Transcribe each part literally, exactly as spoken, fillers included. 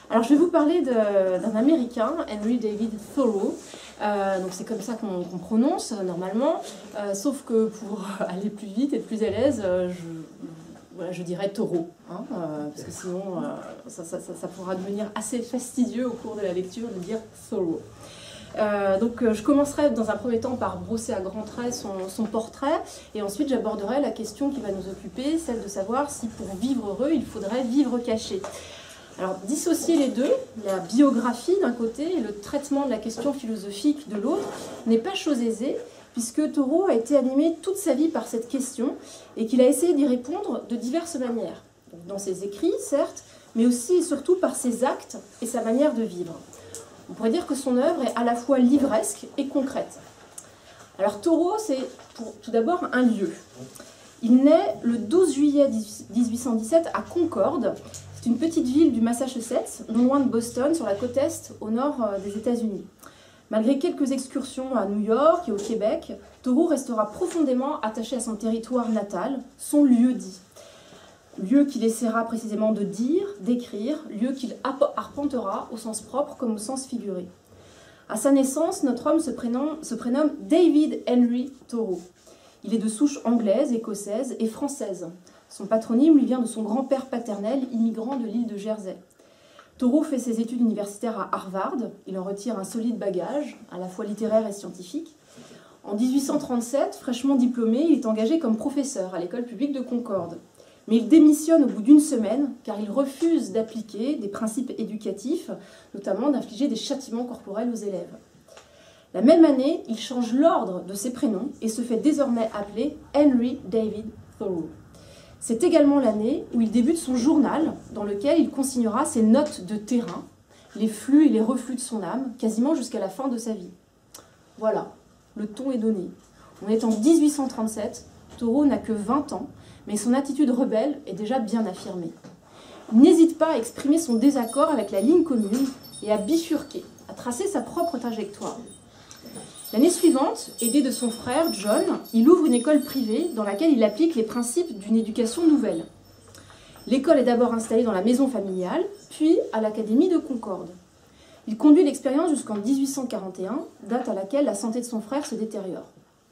Alors je vais vous parler d'un Américain, Henry David Thoreau. Euh, donc c'est comme ça qu'on qu'on prononce euh, normalement, euh, sauf que pour aller plus vite et être plus à l'aise, euh, je, voilà, je dirais Thoreau, hein, euh, parce que sinon euh, ça, ça, ça, ça pourra devenir assez fastidieux au cours de la lecture de dire Thoreau. Euh, donc euh, je commencerai dans un premier temps par brosser à grands traits son, son portrait, et ensuite j'aborderai la question qui va nous occuper, celle de savoir si pour vivre heureux il faudrait vivre caché. Alors, dissocier les deux, la biographie d'un côté et le traitement de la question philosophique de l'autre, n'est pas chose aisée, puisque Thoreau a été animé toute sa vie par cette question et qu'il a essayé d'y répondre de diverses manières. Donc, dans ses écrits, certes, mais aussi et surtout par ses actes et sa manière de vivre. On pourrait dire que son œuvre est à la fois livresque et concrète. Alors, Thoreau, c'est tout d'abord un lieu. Il naît le douze juillet mille huit cent dix-sept à Concorde. C'est une petite ville du Massachusetts, non loin de Boston, sur la côte est, au nord des États-Unis. Malgré quelques excursions à New York et au Québec, Thoreau restera profondément attaché à son territoire natal, son lieu-dit. Lieu qu'il essaiera précisément de dire, d'écrire, lieu qu'il arpentera au sens propre comme au sens figuré. À sa naissance, notre homme se prénomme, se prénomme David Henry Thoreau. Il est de souche anglaise, écossaise et française. Son patronyme lui vient de son grand-père paternel, immigrant de l'île de Jersey. Thoreau fait ses études universitaires à Harvard. Il en retire un solide bagage, à la fois littéraire et scientifique. En mille huit cent trente-sept, fraîchement diplômé, il est engagé comme professeur à l'école publique de Concorde. Mais il démissionne au bout d'une semaine, car il refuse d'appliquer des principes éducatifs, notamment d'infliger des châtiments corporels aux élèves. La même année, il change l'ordre de ses prénoms et se fait désormais appeler Henry David Thoreau. C'est également l'année où il débute son journal, dans lequel il consignera ses notes de terrain, les flux et les reflux de son âme, quasiment jusqu'à la fin de sa vie. Voilà, le ton est donné. On est en mille huit cent trente-sept, Thoreau n'a que vingt ans, mais son attitude rebelle est déjà bien affirmée. Il n'hésite pas à exprimer son désaccord avec la ligne commune et à bifurquer, à tracer sa propre trajectoire. L'année suivante, aidé de son frère, John, il ouvre une école privée dans laquelle il applique les principes d'une éducation nouvelle. L'école est d'abord installée dans la maison familiale, puis à l'Académie de Concorde. Il conduit l'expérience jusqu'en mille huit cent quarante et un, date à laquelle la santé de son frère se détériore.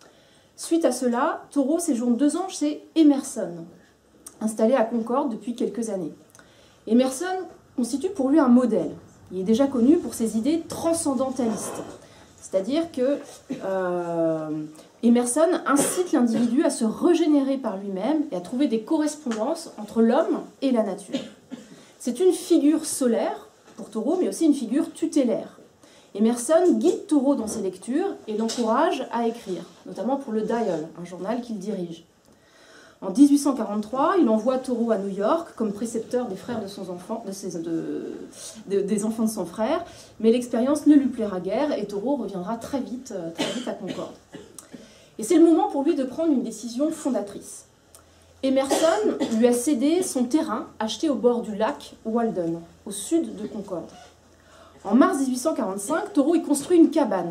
Suite à cela, Thoreau séjourne deux ans chez Emerson, installé à Concorde depuis quelques années. Emerson constitue pour lui un modèle. Il est déjà connu pour ses idées transcendantalistes. C'est-à-dire que euh, Emerson incite l'individu à se régénérer par lui-même et à trouver des correspondances entre l'homme et la nature. C'est une figure solaire pour Thoreau, mais aussi une figure tutélaire. Emerson guide Thoreau dans ses lectures et l'encourage à écrire, notamment pour le Dial, un journal qu'il dirige. En mille huit cent quarante-trois, il envoie Thoreau à New York comme précepteur des frères de son enfant, de ses, de, de, des enfants de son frère, mais l'expérience ne lui plaira guère et Thoreau reviendra très vite, très vite à Concorde. Et c'est le moment pour lui de prendre une décision fondatrice. Emerson lui a cédé son terrain acheté au bord du lac Walden, au sud de Concorde. En mars mille huit cent quarante-cinq, Thoreau y construit une cabane.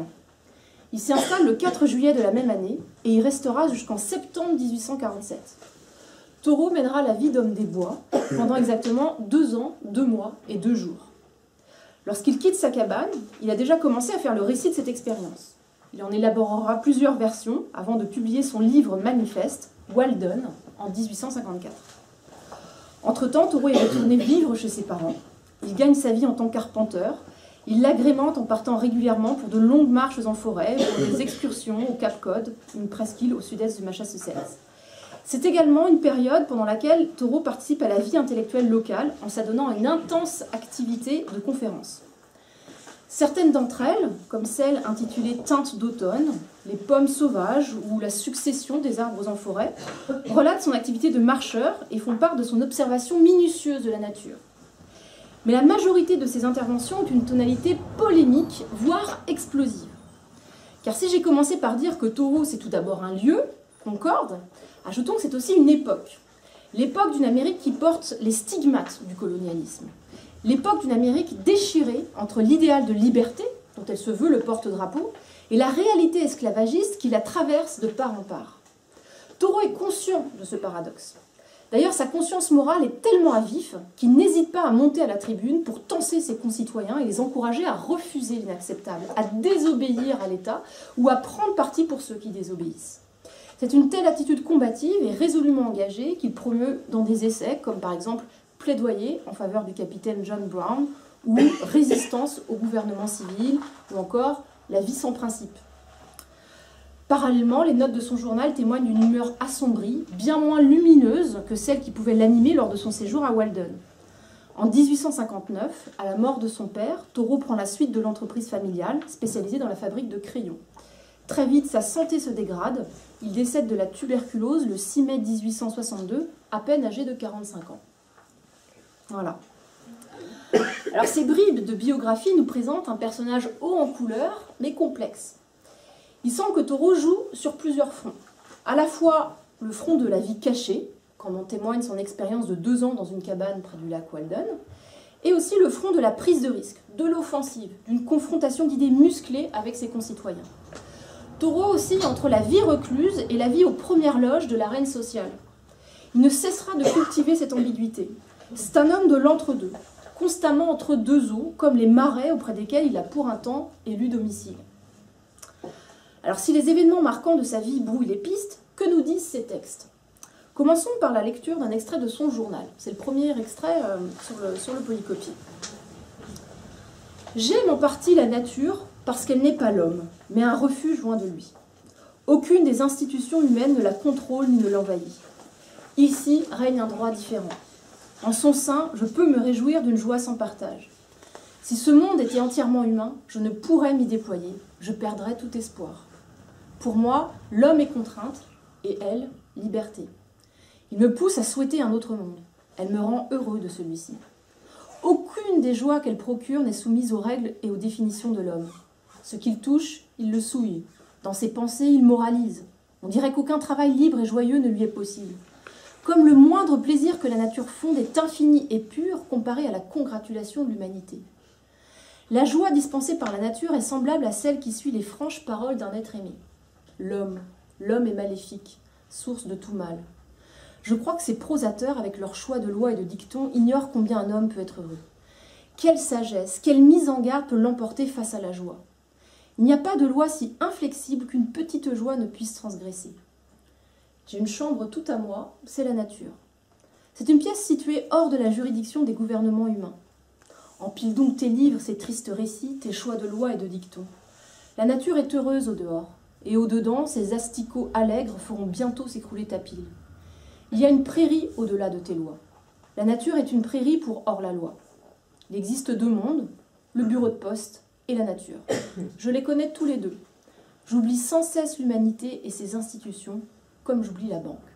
Il s'y installe le quatre juillet de la même année et y restera jusqu'en septembre mille huit cent quarante-sept. Thoreau mènera la vie d'homme des bois pendant exactement deux ans, deux mois et deux jours. Lorsqu'il quitte sa cabane, il a déjà commencé à faire le récit de cette expérience. Il en élaborera plusieurs versions avant de publier son livre manifeste, Walden, en mille huit cent cinquante-quatre. Entre-temps, Thoreau est retourné vivre chez ses parents. Il gagne sa vie en tant qu'arpenteur. Il l'agrémente en partant régulièrement pour de longues marches en forêt, pour des excursions au Cap Cod, une presqu'île au sud-est du Massachusetts. C'est également une période pendant laquelle Thoreau participe à la vie intellectuelle locale en s'adonnant à une intense activité de conférences. Certaines d'entre elles, comme celle intitulée Teintes d'automne, les pommes sauvages ou la succession des arbres en forêt, relatent son activité de marcheur et font part de son observation minutieuse de la nature. Mais la majorité de ces interventions ont une tonalité polémique, voire explosive. Car si j'ai commencé par dire que Thoreau, c'est tout d'abord un lieu, Concorde, ajoutons que c'est aussi une époque. L'époque d'une Amérique qui porte les stigmates du colonialisme. L'époque d'une Amérique déchirée entre l'idéal de liberté, dont elle se veut le porte-drapeau, et la réalité esclavagiste qui la traverse de part en part. Thoreau est conscient de ce paradoxe. D'ailleurs, sa conscience morale est tellement à vif qu'il n'hésite pas à monter à la tribune pour tenser ses concitoyens et les encourager à refuser l'inacceptable, à désobéir à l'État ou à prendre parti pour ceux qui désobéissent. C'est une telle attitude combative et résolument engagée qu'il promeut dans des essais comme par exemple Plaidoyer en faveur du capitaine John Brown ou Résistance au gouvernement civil ou encore La vie sans principe. Parallèlement, les notes de son journal témoignent d'une humeur assombrie, bien moins lumineuse que celle qui pouvait l'animer lors de son séjour à Walden. En dix-huit cent cinquante-neuf, à la mort de son père, Thoreau prend la suite de l'entreprise familiale, spécialisée dans la fabrique de crayons. Très vite, sa santé se dégrade. Il décède de la tuberculose le six mai mille huit cent soixante-deux, à peine âgé de quarante-cinq ans. Voilà. Alors, ces bribes de biographie nous présentent un personnage haut en couleur, mais complexe. Il semble que Thoreau joue sur plusieurs fronts. À la fois le front de la vie cachée, comme en témoigne son expérience de deux ans dans une cabane près du lac Walden, et aussi le front de la prise de risque, de l'offensive, d'une confrontation d'idées musclées avec ses concitoyens. Thoreau oscille entre la vie recluse et la vie aux premières loges de l'arène sociale. Il ne cessera de cultiver cette ambiguïté. C'est un homme de l'entre-deux, constamment entre deux eaux, comme les marais auprès desquels il a pour un temps élu domicile. Alors si les événements marquants de sa vie brouillent les pistes, que nous disent ces textes? Commençons par la lecture d'un extrait de son journal. C'est le premier extrait euh, sur, le, sur le polycopier. « J'aime en partie la nature parce qu'elle n'est pas l'homme, mais un refuge loin de lui. Aucune des institutions humaines ne la contrôle ni ne l'envahit. Ici règne un droit différent. En son sein, je peux me réjouir d'une joie sans partage. Si ce monde était entièrement humain, je ne pourrais m'y déployer, je perdrais tout espoir. Pour moi, l'homme est contrainte, et elle, liberté. Il me pousse à souhaiter un autre monde. Elle me rend heureux de celui-ci. Aucune des joies qu'elle procure n'est soumise aux règles et aux définitions de l'homme. Ce qu'il touche, il le souille. Dans ses pensées, il moralise. On dirait qu'aucun travail libre et joyeux ne lui est possible. Comme le moindre plaisir que la nature fonde est infini et pur comparé à la congratulation de l'humanité. La joie dispensée par la nature est semblable à celle qui suit les franches paroles d'un être aimé. L'homme, l'homme est maléfique, source de tout mal. Je crois que ces prosateurs, avec leur choix de lois et de dictons, ignorent combien un homme peut être heureux. Quelle sagesse, quelle mise en garde peut l'emporter face à la joie. Il n'y a pas de loi si inflexible qu'une petite joie ne puisse transgresser. J'ai une chambre toute à moi, c'est la nature. C'est une pièce située hors de la juridiction des gouvernements humains. Empile donc tes livres, ces tristes récits, tes choix de lois et de dictons. La nature est heureuse au dehors. Et au-dedans, ces asticots allègres feront bientôt s'écrouler ta pile. Il y a une prairie au-delà de tes lois. La nature est une prairie pour hors-la-loi. Il existe deux mondes, le bureau de poste et la nature. Je les connais tous les deux. J'oublie sans cesse l'humanité et ses institutions, comme j'oublie la banque.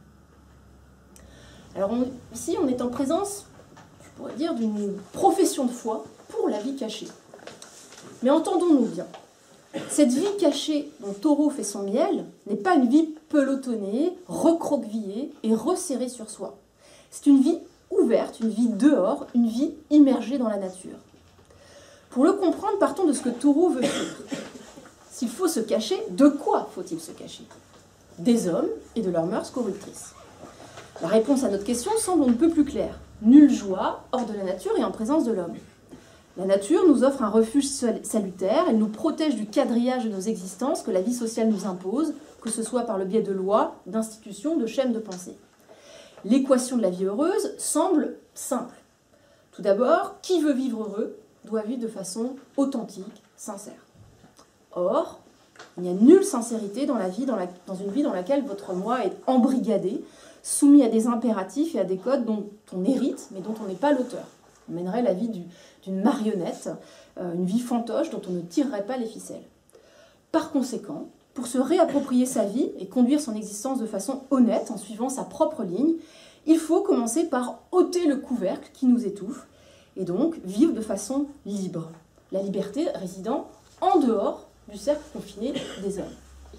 Alors on, ici, on est en présence, je pourrais dire, d'une profession de foi pour la vie cachée. Mais entendons-nous bien. Cette vie cachée dont Thoreau fait son miel n'est pas une vie pelotonnée, recroquevillée et resserrée sur soi. C'est une vie ouverte, une vie dehors, une vie immergée dans la nature. Pour le comprendre, partons de ce que Thoreau veut faire. S'il faut se cacher, de quoi faut-il se cacher? Des hommes et de leurs mœurs corruptrices. La réponse à notre question semble on ne peut plus claire. Nulle joie, hors de la nature et en présence de l'homme. La nature nous offre un refuge salutaire, elle nous protège du quadrillage de nos existences que la vie sociale nous impose, que ce soit par le biais de lois, d'institutions, de chaînes de pensée. L'équation de la vie heureuse semble simple. Tout d'abord, qui veut vivre heureux doit vivre de façon authentique, sincère. Or, il n'y a nulle sincérité dans, la vie, dans, la, dans une vie dans laquelle votre moi est embrigadé, soumis à des impératifs et à des codes dont on hérite, mais dont on n'est pas l'auteur. On mènerait la vie du, d'une marionnette, euh, une vie fantoche dont on ne tirerait pas les ficelles. Par conséquent, pour se réapproprier sa vie et conduire son existence de façon honnête, en suivant sa propre ligne, il faut commencer par ôter le couvercle qui nous étouffe, et donc vivre de façon libre. La liberté résidant en dehors du cercle confiné des hommes.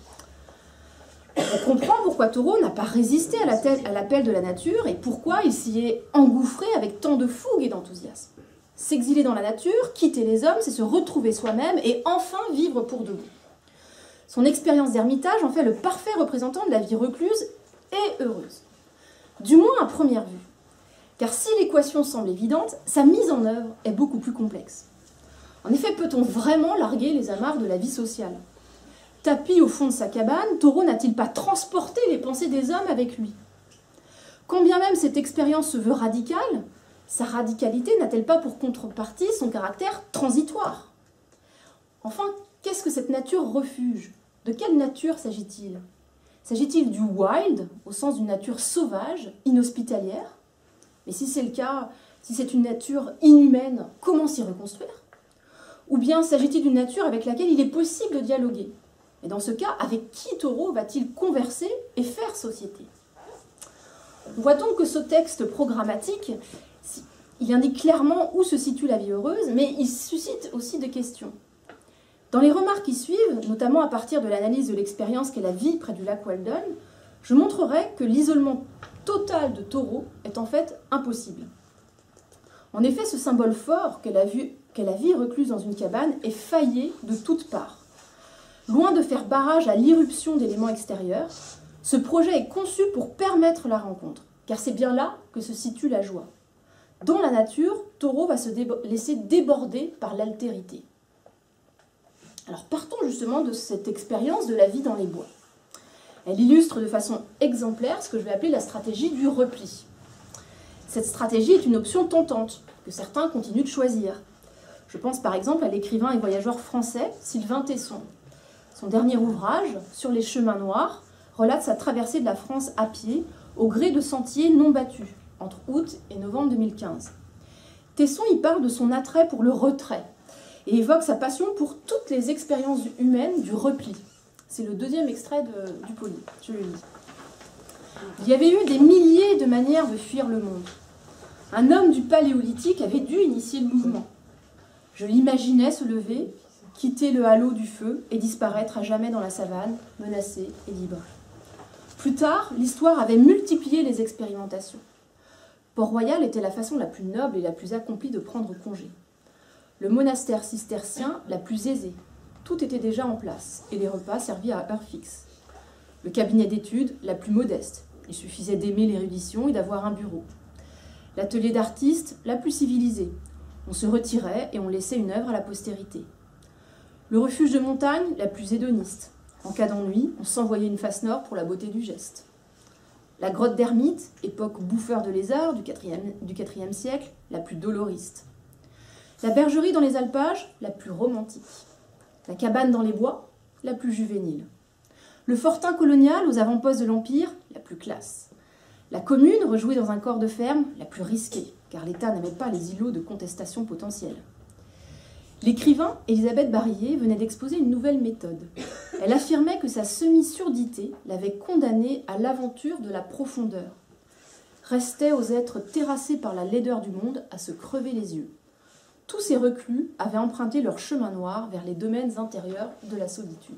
On comprend pourquoi Thoreau n'a pas résisté à l'appel de la nature et pourquoi il s'y est engouffré avec tant de fougue et d'enthousiasme. S'exiler dans la nature, quitter les hommes, c'est se retrouver soi-même et enfin vivre pour de bon. Son expérience d'ermitage en fait le parfait représentant de la vie recluse et heureuse. du moins à première vue. Car si l'équation semble évidente, sa mise en œuvre est beaucoup plus complexe. En effet, peut-on vraiment larguer les amarres de la vie sociale? Tapi au fond de sa cabane, Toro n'a-t-il pas transporté les pensées des hommes avec lui? Quand bien même cette expérience se veut radicale, sa radicalité n'a-t-elle pas pour contrepartie son caractère transitoire? Enfin, qu'est-ce que cette nature refuge? De quelle nature s'agit-il? S'agit-il du wild, au sens d'une nature sauvage, inhospitalière? Mais si c'est le cas, si c'est une nature inhumaine, comment s'y reconstruire? Ou bien s'agit-il d'une nature avec laquelle il est possible de dialoguer? Et dans ce cas, avec qui Toro va-t-il converser et faire société? On voit donc que ce texte programmatique, il indique clairement où se situe la vie heureuse, mais il suscite aussi des questions. Dans les remarques qui suivent, notamment à partir de l'analyse de l'expérience qu'est la vie près du lac Walden, je montrerai que l'isolement total de Toro est en fait impossible. En effet, ce symbole fort qu'est la, qu'est la vie recluse dans une cabane est faillé de toutes parts. Loin de faire barrage à l'irruption d'éléments extérieurs, ce projet est conçu pour permettre la rencontre, car c'est bien là que se situe la joie. Dans la nature, Toro va se débo- laisser déborder par l'altérité. Alors partons justement de cette expérience de la vie dans les bois. Elle illustre de façon exemplaire ce que je vais appeler la stratégie du repli. Cette stratégie est une option tentante, que certains continuent de choisir. Je pense par exemple à l'écrivain et voyageur français Sylvain Tesson. Son dernier ouvrage, Sur les chemins noirs, relate sa traversée de la France à pied, au gré de sentiers non battus, entre août et novembre deux mille quinze. Tesson y parle de son attrait pour le retrait, et évoque sa passion pour toutes les expériences humaines du repli. C'est le deuxième extrait de, du poly, je le lis. Il y avait eu des milliers de manières de fuir le monde. Un homme du Paléolithique avait dû initier le mouvement. Je l'imaginais se lever, quitter le halo du feu et disparaître à jamais dans la savane, menacé et libre. Plus tard, l'histoire avait multiplié les expérimentations. Port-Royal était la façon la plus noble et la plus accomplie de prendre congé. Le monastère cistercien la plus aisée. Tout était déjà en place, et les repas servis à heure fixe. Le cabinet d'études la plus modeste. Il suffisait d'aimer l'érudition et d'avoir un bureau. L'atelier d'artiste la plus civilisée. On se retirait et on laissait une œuvre à la postérité. Le refuge de montagne la plus hédoniste. En cas d'ennui, on s'envoyait une face nord pour la beauté du geste. La grotte d'Hermite, époque bouffeur de lézards du quatrième, du quatrième siècle, la plus doloriste. La bergerie dans les alpages, la plus romantique. La cabane dans les bois, la plus juvénile. Le fortin colonial aux avant-postes de l'Empire, la plus classe. La commune, rejouée dans un corps de ferme, la plus risquée, car l'État n'aimait pas les îlots de contestation potentielle. L'écrivain Élisabeth Barillet venait d'exposer une nouvelle méthode. Elle affirmait que sa semi-surdité l'avait condamnée à l'aventure de la profondeur. Restait aux êtres terrassés par la laideur du monde à se crever les yeux. Tous ces reclus avaient emprunté leur chemin noir vers les domaines intérieurs de la solitude.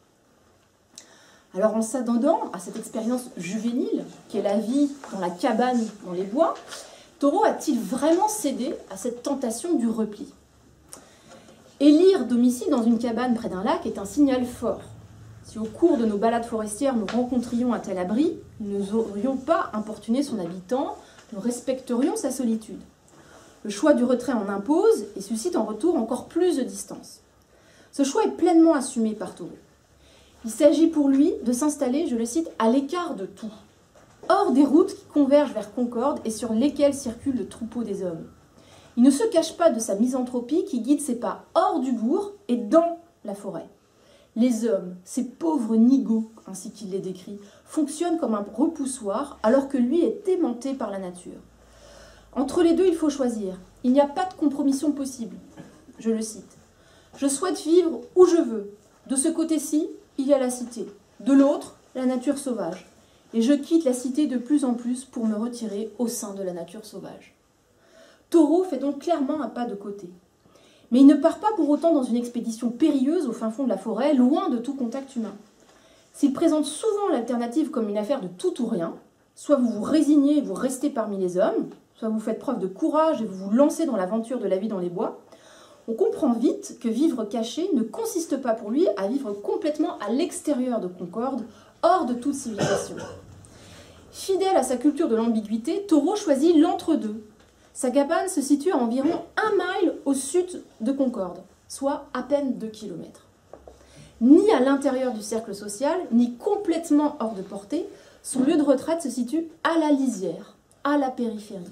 Alors en s'attendant à cette expérience juvénile, qui est la vie dans la cabane dans les bois, Toro a-t-il vraiment cédé à cette tentation du repli? Élire domicile dans une cabane près d'un lac est un signal fort. Si au cours de nos balades forestières nous rencontrions un tel abri, nous n'aurions pas importuné son habitant, nous respecterions sa solitude. Le choix du retrait en impose et suscite en retour encore plus de distance. Ce choix est pleinement assumé par Toro. Il s'agit pour lui de s'installer, je le cite, à l'écart de tout, hors des routes qui convergent vers Concorde et sur lesquelles circule le troupeau des hommes. Il ne se cache pas de sa misanthropie qui guide ses pas hors du bourg et dans la forêt. Les hommes, ces pauvres nigauds, ainsi qu'il les décrit, fonctionnent comme un repoussoir alors que lui est aimanté par la nature. Entre les deux, il faut choisir. Il n'y a pas de compromission possible. Je le cite. « Je souhaite vivre où je veux. De ce côté-ci, il y a la cité. De l'autre, la nature sauvage. Et je quitte la cité de plus en plus pour me retirer au sein de la nature sauvage. » Toro fait donc clairement un pas de côté. Mais il ne part pas pour autant dans une expédition périlleuse au fin fond de la forêt, loin de tout contact humain. S'il présente souvent l'alternative comme une affaire de tout ou rien, soit vous vous résignez et vous restez parmi les hommes, soit vous faites preuve de courage et vous vous lancez dans l'aventure de la vie dans les bois, on comprend vite que vivre caché ne consiste pas pour lui à vivre complètement à l'extérieur de Concorde, hors de toute civilisation. Fidèle à sa culture de l'ambiguïté, Thoreau choisit l'entre-deux. Sa cabane se situe à environ un mile au sud de Concorde, soit à peine deux kilomètres. Ni à l'intérieur du cercle social, ni complètement hors de portée, son lieu de retraite se situe à la lisière, à la périphérie.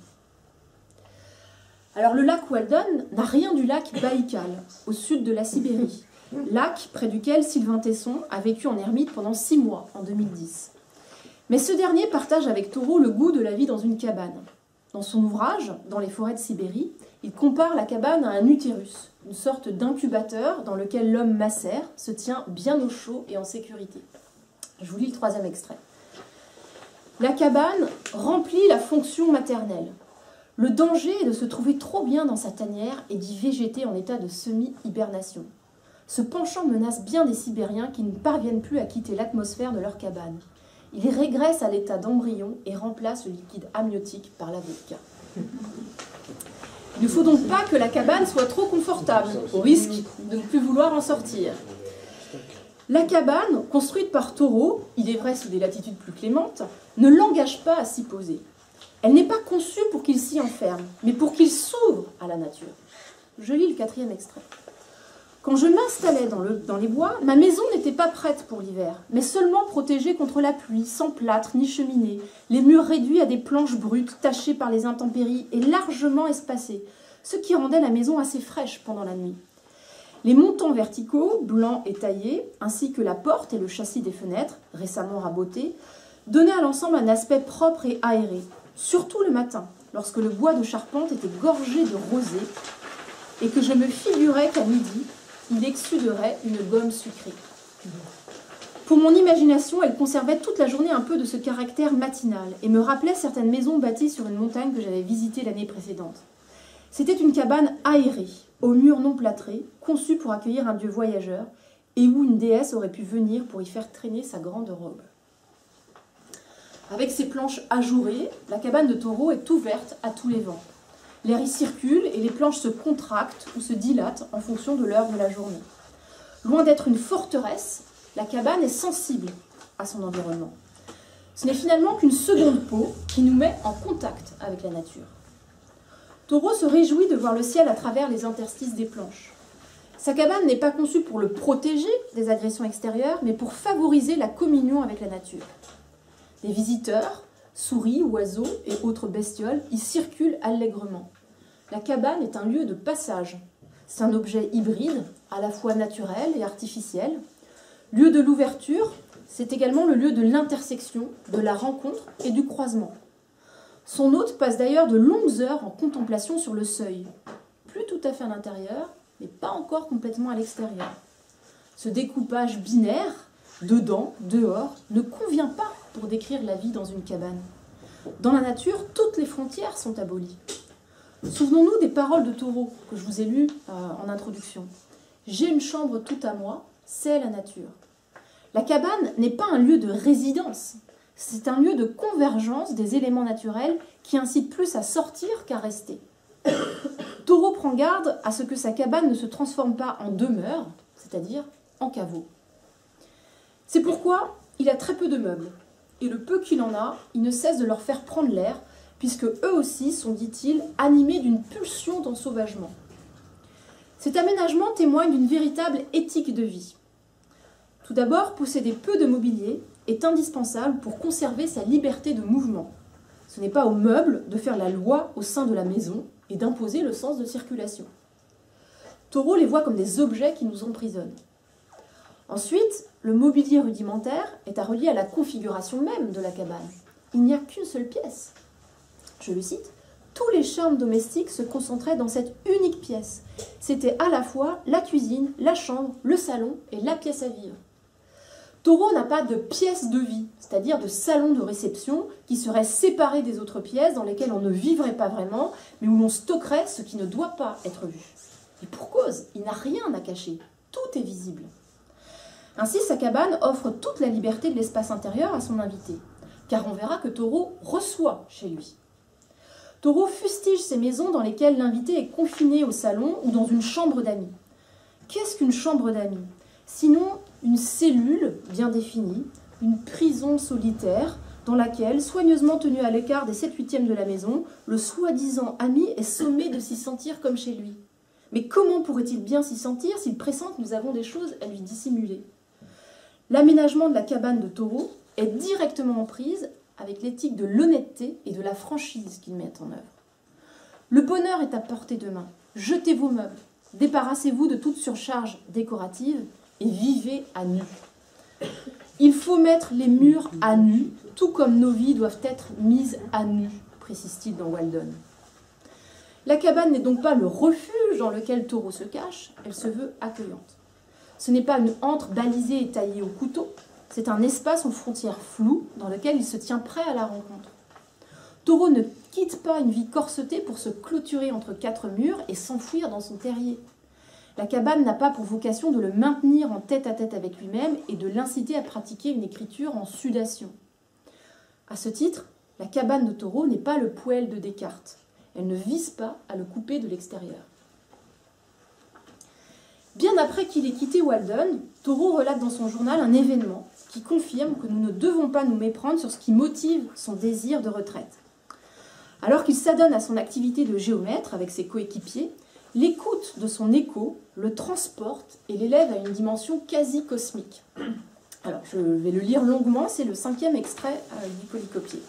Alors le lac Walden n'a rien du lac Baïkal, au sud de la Sibérie, lac près duquel Sylvain Tesson a vécu en ermite pendant six mois en deux mille dix. Mais ce dernier partage avec Thoreau le goût de la vie dans une cabane. Dans son ouvrage, Dans les forêts de Sibérie, il compare la cabane à un utérus, une sorte d'incubateur dans lequel l'homme macère, se tient bien au chaud et en sécurité. Je vous lis le troisième extrait. La cabane remplit la fonction maternelle. Le danger est de se trouver trop bien dans sa tanière et d'y végéter en état de semi-hibernation. Ce penchant menace bien des Sibériens qui ne parviennent plus à quitter l'atmosphère de leur cabane. Il régresse à l'état d'embryon et remplace le liquide amniotique par la vodka. Il ne faut donc pas que la cabane soit trop confortable, au risque de ne plus vouloir en sortir. La cabane, construite par Thoreau, il est vrai sous des latitudes plus clémentes, ne l'engage pas à s'y poser. Elle n'est pas conçue pour qu'il s'y enferme, mais pour qu'il s'ouvre à la nature. Je lis le quatrième extrait. Quand je m'installais dans, le, dans les bois, ma maison n'était pas prête pour l'hiver, mais seulement protégée contre la pluie, sans plâtre ni cheminée, les murs réduits à des planches brutes, tachées par les intempéries et largement espacées, ce qui rendait la maison assez fraîche pendant la nuit. Les montants verticaux, blancs et taillés, ainsi que la porte et le châssis des fenêtres, récemment rabotés, donnaient à l'ensemble un aspect propre et aéré, surtout le matin, lorsque le bois de charpente était gorgé de rosée et que je me figurais qu'à midi, il exsuderait une gomme sucrée. Pour mon imagination, elle conservait toute la journée un peu de ce caractère matinal et me rappelait certaines maisons bâties sur une montagne que j'avais visitée l'année précédente. C'était une cabane aérée, aux murs non plâtrés, conçue pour accueillir un dieu voyageur et où une déesse aurait pu venir pour y faire traîner sa grande robe. Avec ses planches ajourées, la cabane de Thoreau est ouverte à tous les vents. L'air y circule et les planches se contractent ou se dilatent en fonction de l'heure de la journée. Loin d'être une forteresse, la cabane est sensible à son environnement. Ce n'est finalement qu'une seconde peau qui nous met en contact avec la nature. Thoreau se réjouit de voir le ciel à travers les interstices des planches. Sa cabane n'est pas conçue pour le protéger des agressions extérieures, mais pour favoriser la communion avec la nature. Les visiteurs, souris, oiseaux et autres bestioles y circulent allègrement. La cabane est un lieu de passage. C'est un objet hybride, à la fois naturel et artificiel. Lieu de l'ouverture, c'est également le lieu de l'intersection, de la rencontre et du croisement. Son hôte passe d'ailleurs de longues heures en contemplation sur le seuil. Plus tout à fait à l'intérieur, mais pas encore complètement à l'extérieur. Ce découpage binaire, dedans, dehors, ne convient pas pour décrire la vie dans une cabane. Dans la nature, toutes les frontières sont abolies. Souvenons-nous des paroles de Thoreau que je vous ai lues euh, en introduction. « J'ai une chambre toute à moi, c'est la nature ». La cabane n'est pas un lieu de résidence, c'est un lieu de convergence des éléments naturels qui incite plus à sortir qu'à rester. Thoreau prend garde à ce que sa cabane ne se transforme pas en demeure, c'est-à-dire en caveau. C'est pourquoi il a très peu de meubles. Et le peu qu'il en a, il ne cesse de leur faire prendre l'air, puisque eux aussi sont, dit-il, animés d'une pulsion d'ensauvagement. Cet aménagement témoigne d'une véritable éthique de vie. Tout d'abord, posséder peu de mobilier est indispensable pour conserver sa liberté de mouvement. Ce n'est pas aux meubles de faire la loi au sein de la maison et d'imposer le sens de circulation. Thoreau les voit comme des objets qui nous emprisonnent. Ensuite, le mobilier rudimentaire est à relier à la configuration même de la cabane. Il n'y a qu'une seule pièce. Je le cite, « Tous les charmes domestiques se concentraient dans cette unique pièce. C'était à la fois la cuisine, la chambre, le salon et la pièce à vivre. » Thoreau n'a pas de pièce de vie, c'est-à-dire de salon de réception qui serait séparé des autres pièces dans lesquelles on ne vivrait pas vraiment, mais où l'on stockerait ce qui ne doit pas être vu. Et pour cause, il n'a rien à cacher, tout est visible. Ainsi, sa cabane offre toute la liberté de l'espace intérieur à son invité, car on verra que Thoreau reçoit chez lui. Thoreau fustige ces maisons dans lesquelles l'invité est confiné au salon ou dans une chambre d'amis. Qu'est-ce qu'une chambre d'amis ? Sinon, une cellule bien définie, une prison solitaire, dans laquelle, soigneusement tenu à l'écart des sept huitièmes de la maison, le soi-disant ami est sommé de s'y sentir comme chez lui. Mais comment pourrait-il bien s'y sentir s'il pressent que nous avons des choses à lui dissimuler? L'aménagement de la cabane de Toro est directement en prise avec l'éthique de l'honnêteté et de la franchise qu'il met en œuvre. Le bonheur est à portée de main. Jetez vos meubles, débarrassez-vous de toute surcharge décorative et vivez à nu. Il faut mettre les murs à nu, tout comme nos vies doivent être mises à nu, précise-t-il dans Walden. La cabane n'est donc pas le refuge dans lequel Toro se cache, elle se veut accueillante. Ce n'est pas une antre balisée et taillée au couteau, c'est un espace aux frontières floues dans lequel il se tient prêt à la rencontre. Toro ne quitte pas une vie corsetée pour se clôturer entre quatre murs et s'enfuir dans son terrier. La cabane n'a pas pour vocation de le maintenir en tête-à-tête avec lui-même et de l'inciter à pratiquer une écriture en sudation. À ce titre, la cabane de Toro n'est pas le poêle de Descartes. Elle ne vise pas à le couper de l'extérieur. Bien après qu'il ait quitté Walden, Toro relate dans son journal un événement qui confirme que nous ne devons pas nous méprendre sur ce qui motive son désir de retraite. Alors qu'il s'adonne à son activité de géomètre avec ses coéquipiers, l'écoute de son écho le transporte et l'élève à une dimension quasi cosmique. Alors, je vais le lire longuement, c'est le cinquième extrait euh, du polycopier.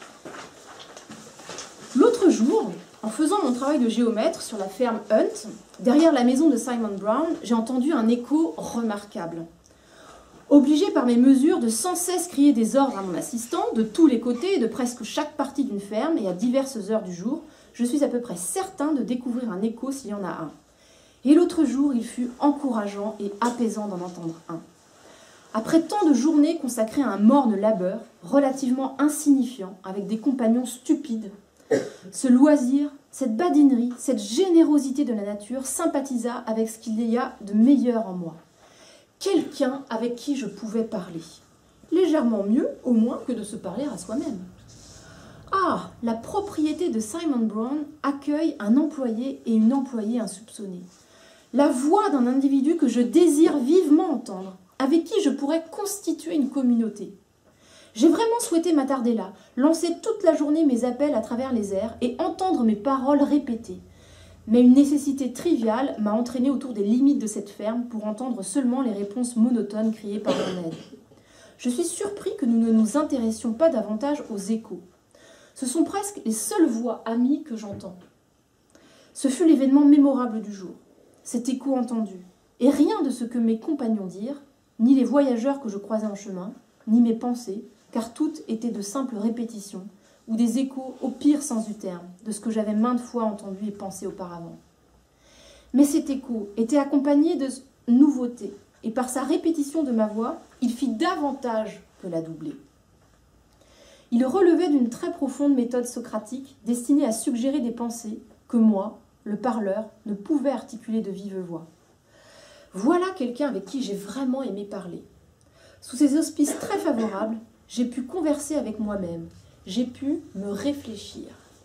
L'autre jour, en faisant mon travail de géomètre sur la ferme Hunt, derrière la maison de Simon Brown, j'ai entendu un écho remarquable. Obligé par mes mesures de sans cesse crier des ordres à mon assistant, de tous les côtés et de presque chaque partie d'une ferme et à diverses heures du jour, je suis à peu près certain de découvrir un écho s'il y en a un. Et l'autre jour, il fut encourageant et apaisant d'en entendre un. Après tant de journées consacrées à un morne labeur, relativement insignifiant, avec des compagnons stupides, ce loisir, cette badinerie, cette générosité de la nature sympathisa avec ce qu'il y a de meilleur en moi. Quelqu'un avec qui je pouvais parler. Légèrement mieux, au moins, que de se parler à soi-même. Ah, la propriété de Simon Brown accueille un employé et une employée insoupçonnés. La voix d'un individu que je désire vivement entendre, avec qui je pourrais constituer une communauté. J'ai vraiment souhaité m'attarder là, lancer toute la journée mes appels à travers les airs et entendre mes paroles répétées. Mais une nécessité triviale m'a entraîné autour des limites de cette ferme pour entendre seulement les réponses monotones criées par mon aide. Je suis surpris que nous ne nous intéressions pas davantage aux échos. Ce sont presque les seules voix amies que j'entends. Ce fut l'événement mémorable du jour, cet écho entendu, et rien de ce que mes compagnons dirent, ni les voyageurs que je croisais en chemin, ni mes pensées, car toutes étaient de simples répétitions, ou des échos au pire sens du terme, de ce que j'avais maintes fois entendu et pensé auparavant. Mais cet écho était accompagné de nouveautés, et par sa répétition de ma voix, il fit davantage que la doubler. Il relevait d'une très profonde méthode socratique destinée à suggérer des pensées que moi, le parleur, ne pouvais articuler de vive voix. Voilà quelqu'un avec qui j'ai vraiment aimé parler. Sous ces auspices très favorables, j'ai pu converser avec moi-même, j'ai pu me réfléchir.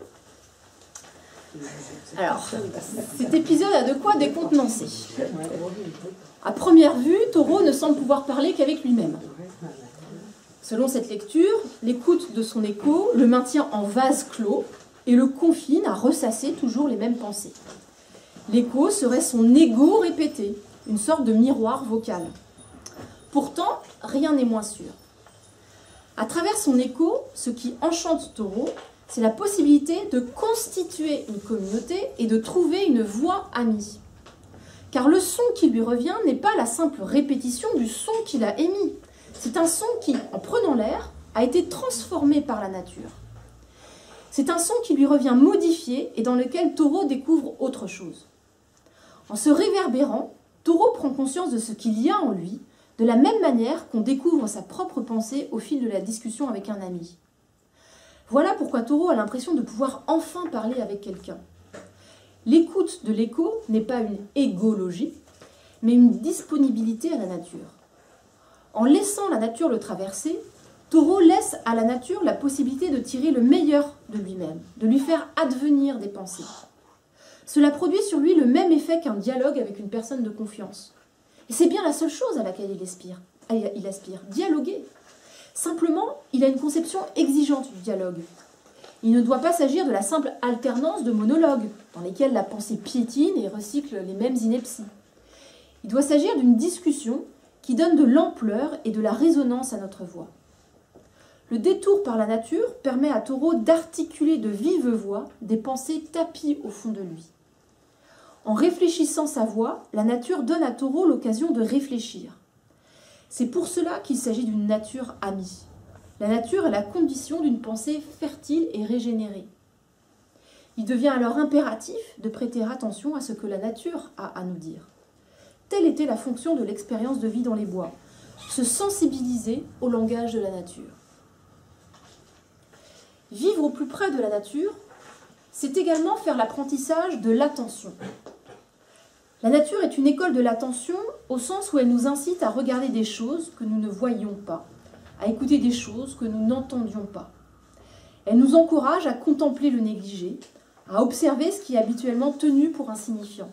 Alors, cet épisode a de quoi décontenancer. À première vue, Toro ne semble pouvoir parler qu'avec lui-même. Selon cette lecture, l'écoute de son écho le maintient en vase clos et le confine à ressasser toujours les mêmes pensées. L'écho serait son ego répété, une sorte de miroir vocal. Pourtant, rien n'est moins sûr. À travers son écho, ce qui enchante Toro, c'est la possibilité de constituer une communauté et de trouver une voix amie. Car le son qui lui revient n'est pas la simple répétition du son qu'il a émis. C'est un son qui, en prenant l'air, a été transformé par la nature. C'est un son qui lui revient modifié et dans lequel Toro découvre autre chose. En se réverbérant, Toro prend conscience de ce qu'il y a en lui, de la même manière qu'on découvre sa propre pensée au fil de la discussion avec un ami. Voilà pourquoi Toro a l'impression de pouvoir enfin parler avec quelqu'un. L'écoute de l'écho n'est pas une égologie, mais une disponibilité à la nature. En laissant la nature le traverser, Toro laisse à la nature la possibilité de tirer le meilleur de lui-même, de lui faire advenir des pensées. Cela produit sur lui le même effet qu'un dialogue avec une personne de confiance. Et c'est bien la seule chose à laquelle il aspire, il aspire, dialoguer. Simplement, il a une conception exigeante du dialogue. Il ne doit pas s'agir de la simple alternance de monologues, dans lesquels la pensée piétine et recycle les mêmes inepties. Il doit s'agir d'une discussion qui donne de l'ampleur et de la résonance à notre voix. Le détour par la nature permet à Thoreau d'articuler de vive voix des pensées tapies au fond de lui. En réfléchissant sa voix, la nature donne à Thoreau l'occasion de réfléchir. C'est pour cela qu'il s'agit d'une nature amie. La nature est la condition d'une pensée fertile et régénérée. Il devient alors impératif de prêter attention à ce que la nature a à nous dire. Telle était la fonction de l'expérience de vie dans les bois, se sensibiliser au langage de la nature. Vivre au plus près de la nature, c'est également faire l'apprentissage de l'attention. La nature est une école de l'attention au sens où elle nous incite à regarder des choses que nous ne voyions pas, à écouter des choses que nous n'entendions pas. Elle nous encourage à contempler le négligé, à observer ce qui est habituellement tenu pour insignifiant.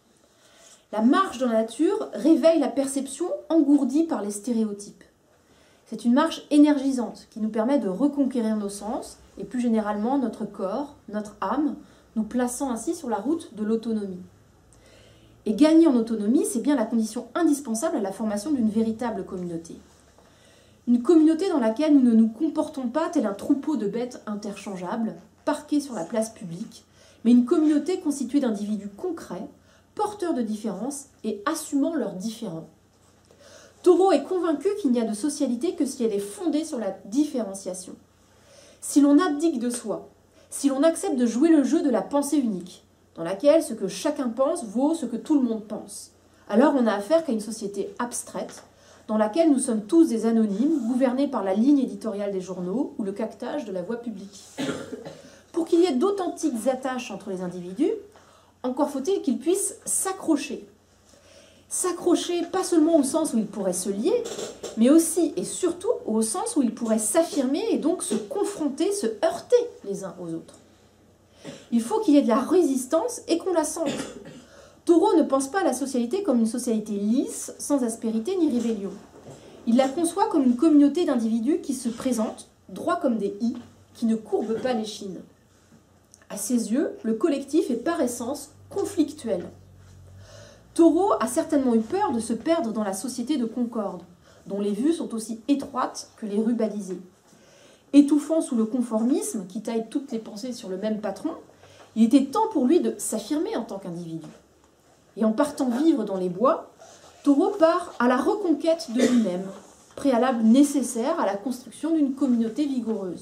La marche dans la nature réveille la perception engourdie par les stéréotypes. C'est une marche énergisante qui nous permet de reconquérir nos sens et plus généralement notre corps, notre âme, nous plaçant ainsi sur la route de l'autonomie. Et gagner en autonomie, c'est bien la condition indispensable à la formation d'une véritable communauté. Une communauté dans laquelle nous ne nous comportons pas tel un troupeau de bêtes interchangeables, parqués sur la place publique, mais une communauté constituée d'individus concrets, porteurs de différences et assumant leurs différends. Thoreau est convaincu qu'il n'y a de socialité que si elle est fondée sur la différenciation. Si l'on abdique de soi, si l'on accepte de jouer le jeu de la pensée unique, dans laquelle ce que chacun pense vaut ce que tout le monde pense, alors on a affaire qu'à une société abstraite, dans laquelle nous sommes tous des anonymes, gouvernés par la ligne éditoriale des journaux ou le caquetage de la voie publique. Pour qu'il y ait d'authentiques attaches entre les individus, encore faut-il qu'ils puissent s'accrocher. S'accrocher pas seulement au sens où ils pourraient se lier, mais aussi et surtout au sens où ils pourraient s'affirmer et donc se confronter, se heurter les uns aux autres. Il faut qu'il y ait de la résistance et qu'on la sente. Thoreau ne pense pas à la socialité comme une société lisse, sans aspérité ni rébellion. Il la conçoit comme une communauté d'individus qui se présentent, droits comme des i, qui ne courbent pas l'échine. À ses yeux, le collectif est par essence conflictuel. Thoreau a certainement eu peur de se perdre dans la société de Concorde, dont les vues sont aussi étroites que les rues balisées. Étouffant sous le conformisme qui taille toutes les pensées sur le même patron, il était temps pour lui de s'affirmer en tant qu'individu. Et en partant vivre dans les bois, Thoreau part à la reconquête de lui-même, préalable nécessaire à la construction d'une communauté vigoureuse.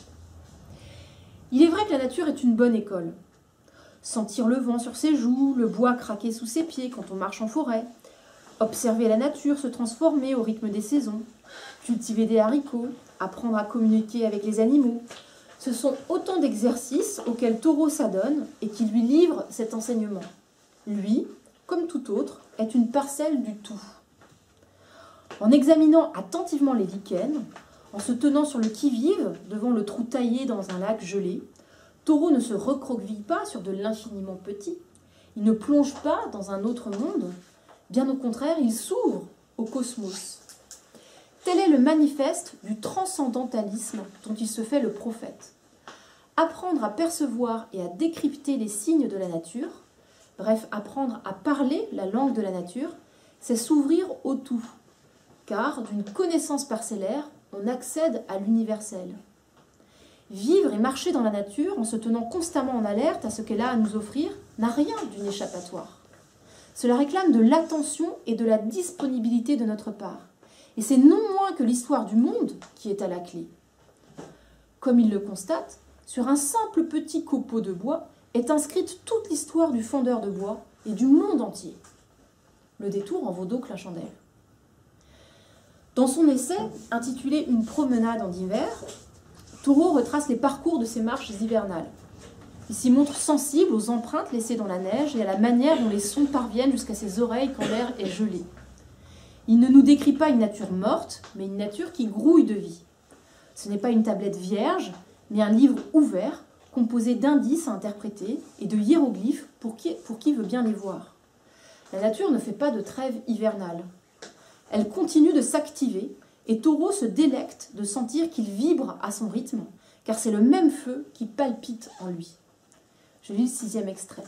Il est vrai que la nature est une bonne école. Sentir le vent sur ses joues, le bois craquer sous ses pieds quand on marche en forêt, observer la nature se transformer au rythme des saisons, cultiver des haricots, apprendre à communiquer avec les animaux, ce sont autant d'exercices auxquels Thoreau s'adonne et qui lui livrent cet enseignement. Lui, comme tout autre, est une parcelle du tout. En examinant attentivement les lichens, en se tenant sur le qui-vive devant le trou taillé dans un lac gelé, Thoreau ne se recroqueville pas sur de l'infiniment petit, il ne plonge pas dans un autre monde, bien au contraire, il s'ouvre au cosmos. Tel est le manifeste du transcendentalisme dont il se fait le prophète. Apprendre à percevoir et à décrypter les signes de la nature, bref, apprendre à parler la langue de la nature, c'est s'ouvrir au tout, car d'une connaissance parcellaire, on accède à l'universel. Vivre et marcher dans la nature en se tenant constamment en alerte à ce qu'elle a à nous offrir n'a rien d'une échappatoire. Cela réclame de l'attention et de la disponibilité de notre part. Et c'est non moins que l'histoire du monde qui est à la clé. Comme il le constate, sur un simple petit copeau de bois est inscrite toute l'histoire du fondeur de bois et du monde entier. Le détour en vaut donc la chandelle. Dans son essai, intitulé « Une promenade en hiver », Thoreau retrace les parcours de ses marches hivernales. Il s'y montre sensible aux empreintes laissées dans la neige et à la manière dont les sons parviennent jusqu'à ses oreilles quand l'air est gelé. Il ne nous décrit pas une nature morte, mais une nature qui grouille de vie. Ce n'est pas une tablette vierge, mais un livre ouvert, composé d'indices à interpréter et de hiéroglyphes pour qui, pour qui veut bien les voir. La nature ne fait pas de trêve hivernale. Elle continue de s'activer Et Taureau se délecte de sentir qu'il vibre à son rythme, car c'est le même feu qui palpite en lui. Je lis le sixième extrait.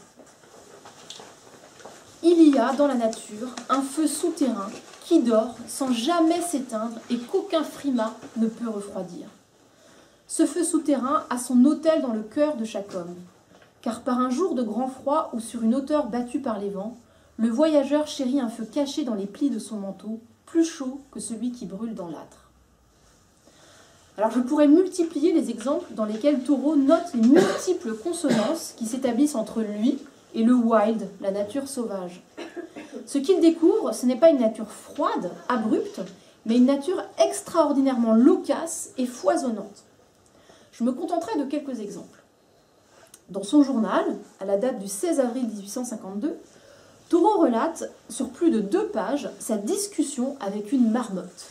Il y a dans la nature un feu souterrain qui dort sans jamais s'éteindre et qu'aucun frimas ne peut refroidir. Ce feu souterrain a son autel dans le cœur de chaque homme, car par un jour de grand froid ou sur une hauteur battue par les vents, le voyageur chérit un feu caché dans les plis de son manteau, plus chaud que celui qui brûle dans l'âtre. Alors je pourrais multiplier les exemples dans lesquels Taureau note les multiples consonances qui s'établissent entre lui et le wild, la nature sauvage. Ce qu'il découvre, ce n'est pas une nature froide, abrupte, mais une nature extraordinairement loquace et foisonnante. Je me contenterai de quelques exemples. Dans son journal, à la date du seize avril mille huit cent cinquante-deux, Taureau relate sur plus de deux pages sa discussion avec une marmotte.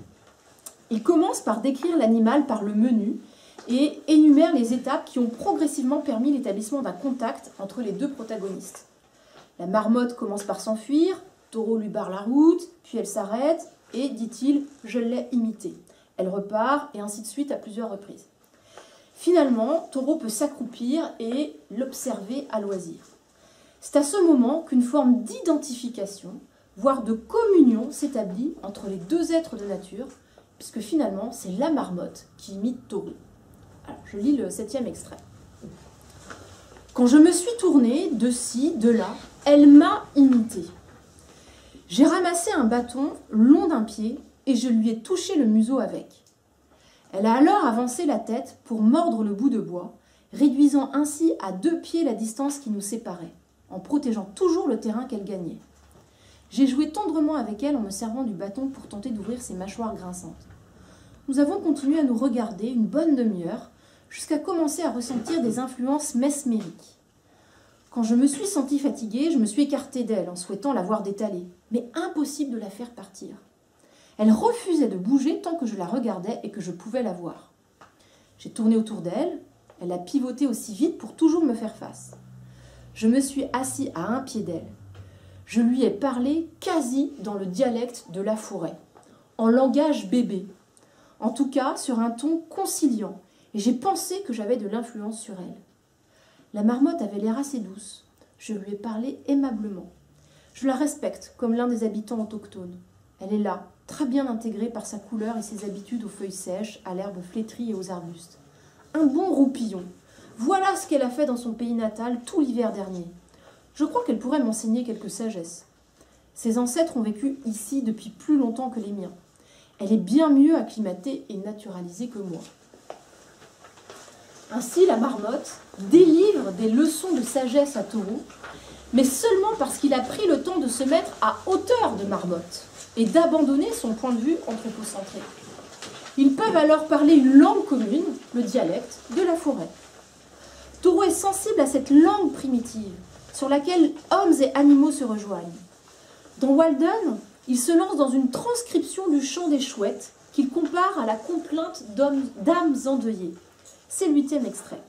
Il commence par décrire l'animal par le menu et énumère les étapes qui ont progressivement permis l'établissement d'un contact entre les deux protagonistes. La marmotte commence par s'enfuir, Taureau lui barre la route, puis elle s'arrête et, dit-il, « je l'ai imitée ». Elle repart et ainsi de suite à plusieurs reprises. Finalement, Taureau peut s'accroupir et l'observer à loisir. C'est à ce moment qu'une forme d'identification, voire de communion s'établit entre les deux êtres de nature, puisque finalement, c'est la marmotte qui imite Taureau. Alors, je lis le septième extrait. Quand je me suis tournée de ci, de là, elle m'a imité. J'ai ramassé un bâton long d'un pied et je lui ai touché le museau avec. Elle a alors avancé la tête pour mordre le bout de bois, réduisant ainsi à deux pieds la distance qui nous séparait, en protégeant toujours le terrain qu'elle gagnait. J'ai joué tendrement avec elle en me servant du bâton pour tenter d'ouvrir ses mâchoires grinçantes. Nous avons continué à nous regarder une bonne demi-heure, jusqu'à commencer à ressentir des influences mesmériques. Quand je me suis sentie fatiguée, je me suis écartée d'elle en souhaitant la voir détaler, mais impossible de la faire partir. Elle refusait de bouger tant que je la regardais et que je pouvais la voir. J'ai tourné autour d'elle, elle a pivoté aussi vite pour toujours me faire face. Je me suis assis à un pied d'elle. Je lui ai parlé quasi dans le dialecte de la forêt, en langage bébé, en tout cas sur un ton conciliant, et j'ai pensé que j'avais de l'influence sur elle. La marmotte avait l'air assez douce. Je lui ai parlé aimablement. Je la respecte comme l'un des habitants autochtones. Elle est là, très bien intégrée par sa couleur et ses habitudes aux feuilles sèches, à l'herbe flétrie et aux arbustes. Un bon roupillon. Voilà ce qu'elle a fait dans son pays natal tout l'hiver dernier. Je crois qu'elle pourrait m'enseigner quelques sagesses. Ses ancêtres ont vécu ici depuis plus longtemps que les miens. Elle est bien mieux acclimatée et naturalisée que moi. Ainsi, la marmotte délivre des leçons de sagesse à Taureau, mais seulement parce qu'il a pris le temps de se mettre à hauteur de marmotte et d'abandonner son point de vue anthropocentré. Ils peuvent alors parler une langue commune, le dialecte, de la forêt. Taureau est sensible à cette langue primitive, sur laquelle hommes et animaux se rejoignent. Dans Walden, il se lance dans une transcription du chant des chouettes qu'il compare à la complainte d'âmes endeuillées. C'est le huitième extrait.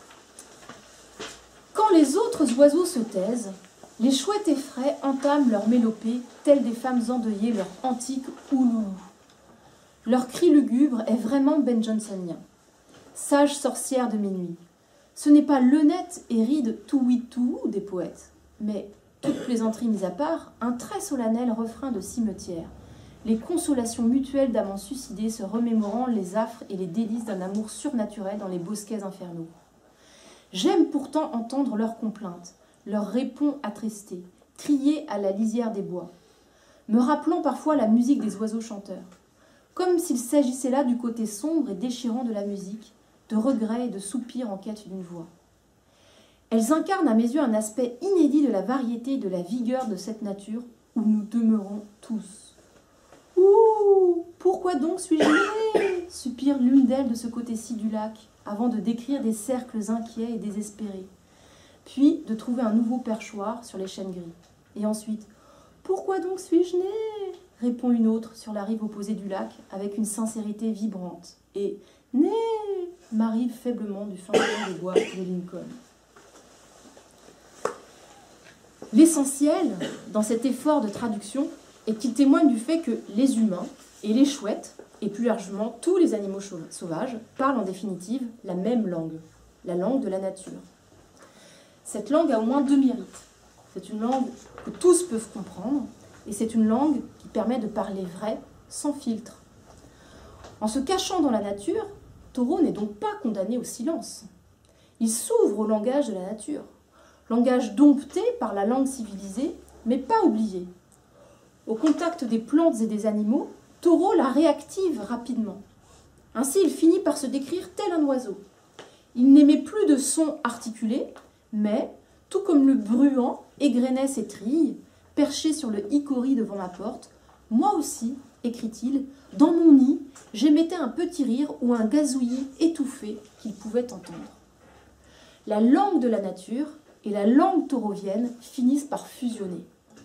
Quand les autres oiseaux se taisent, les chouettes effraies entament leur mélopée, telles des femmes endeuillées leur antique ouloulou. Leur cri lugubre est vraiment Ben Johnsonien. Sage sorcière de minuit. Ce n'est pas l'honnête et ride tout-oui-tout des poètes, mais, toute plaisanterie mise à part, un très solennel refrain de cimetière. Les consolations mutuelles d'amants suicidés se remémorant les affres et les délices d'un amour surnaturel dans les bosquets infernaux. J'aime pourtant entendre leurs complaintes, leurs répons attristés, crier à la lisière des bois, me rappelant parfois la musique des oiseaux chanteurs, comme s'il s'agissait là du côté sombre et déchirant de la musique, de regrets et de soupirs en quête d'une voix. Elles incarnent à mes yeux un aspect inédit de la variété et de la vigueur de cette nature où nous demeurons tous. « Ouh, pourquoi donc suis-je née ?» soupire l'une d'elles de ce côté-ci du lac, avant de décrire des cercles inquiets et désespérés, puis de trouver un nouveau perchoir sur les chênes gris. Et ensuite, « Pourquoi donc suis-je née ?» répond une autre sur la rive opposée du lac, avec une sincérité vibrante. Et « Née !» m'arrive faiblement du fin fond des bois de Lincoln. L'essentiel dans cet effort de traduction est qu'il témoigne du fait que les humains, Et les chouettes, et plus largement tous les animaux sauvages, parlent en définitive la même langue, la langue de la nature. Cette langue a au moins deux mérites. C'est une langue que tous peuvent comprendre, et c'est une langue qui permet de parler vrai, sans filtre. En se cachant dans la nature, Thoreau n'est donc pas condamné au silence. Il s'ouvre au langage de la nature, langage dompté par la langue civilisée, mais pas oublié. Au contact des plantes et des animaux, Thoreau la réactive rapidement. Ainsi, il finit par se décrire tel un oiseau. Il n'émet plus de sons articulés, mais, tout comme le bruant égrenait ses trilles, perché sur le hickory devant ma porte, moi aussi, écrit-il, dans mon nid, j'émettais un petit rire ou un gazouillis étouffé qu'il pouvait entendre. La langue de la nature et la langue thoreauvienne finissent par fusionner.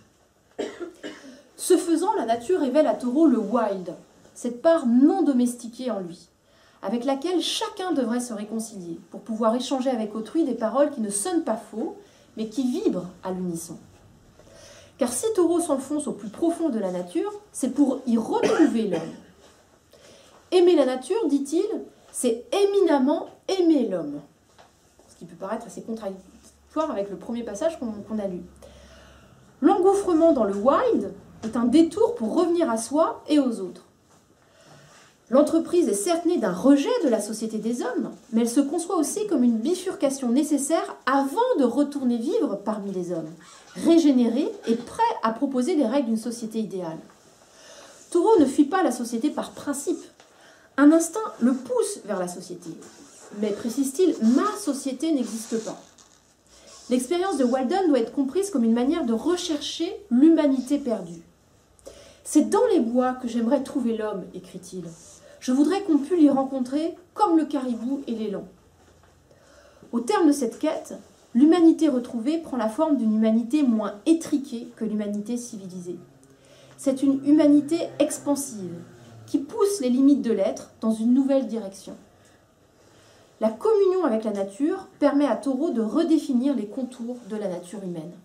Ce faisant, la nature révèle à Thoreau le wild, cette part non domestiquée en lui, avec laquelle chacun devrait se réconcilier pour pouvoir échanger avec autrui des paroles qui ne sonnent pas faux, mais qui vibrent à l'unisson. Car si Thoreau s'enfonce au plus profond de la nature, c'est pour y retrouver l'homme. Aimer la nature, dit-il, c'est éminemment aimer l'homme. Ce qui peut paraître assez contradictoire avec le premier passage qu'on qu'on a lu. L'engouffrement dans le wild est un détour pour revenir à soi et aux autres. L'entreprise est certes née d'un rejet de la société des hommes, mais elle se conçoit aussi comme une bifurcation nécessaire avant de retourner vivre parmi les hommes, régénéré et prêt à proposer les règles d'une société idéale. Thoreau ne fuit pas la société par principe. Un instinct le pousse vers la société. Mais, précise-t-il, ma société n'existe pas. L'expérience de Walden doit être comprise comme une manière de rechercher l'humanité perdue. C'est dans les bois que j'aimerais trouver l'homme, écrit-il. Je voudrais qu'on pût l'y rencontrer comme le caribou et l'élan. Au terme de cette quête, l'humanité retrouvée prend la forme d'une humanité moins étriquée que l'humanité civilisée. C'est une humanité expansive, qui pousse les limites de l'être dans une nouvelle direction. La communion avec la nature permet à Thoreau de redéfinir les contours de la nature humaine.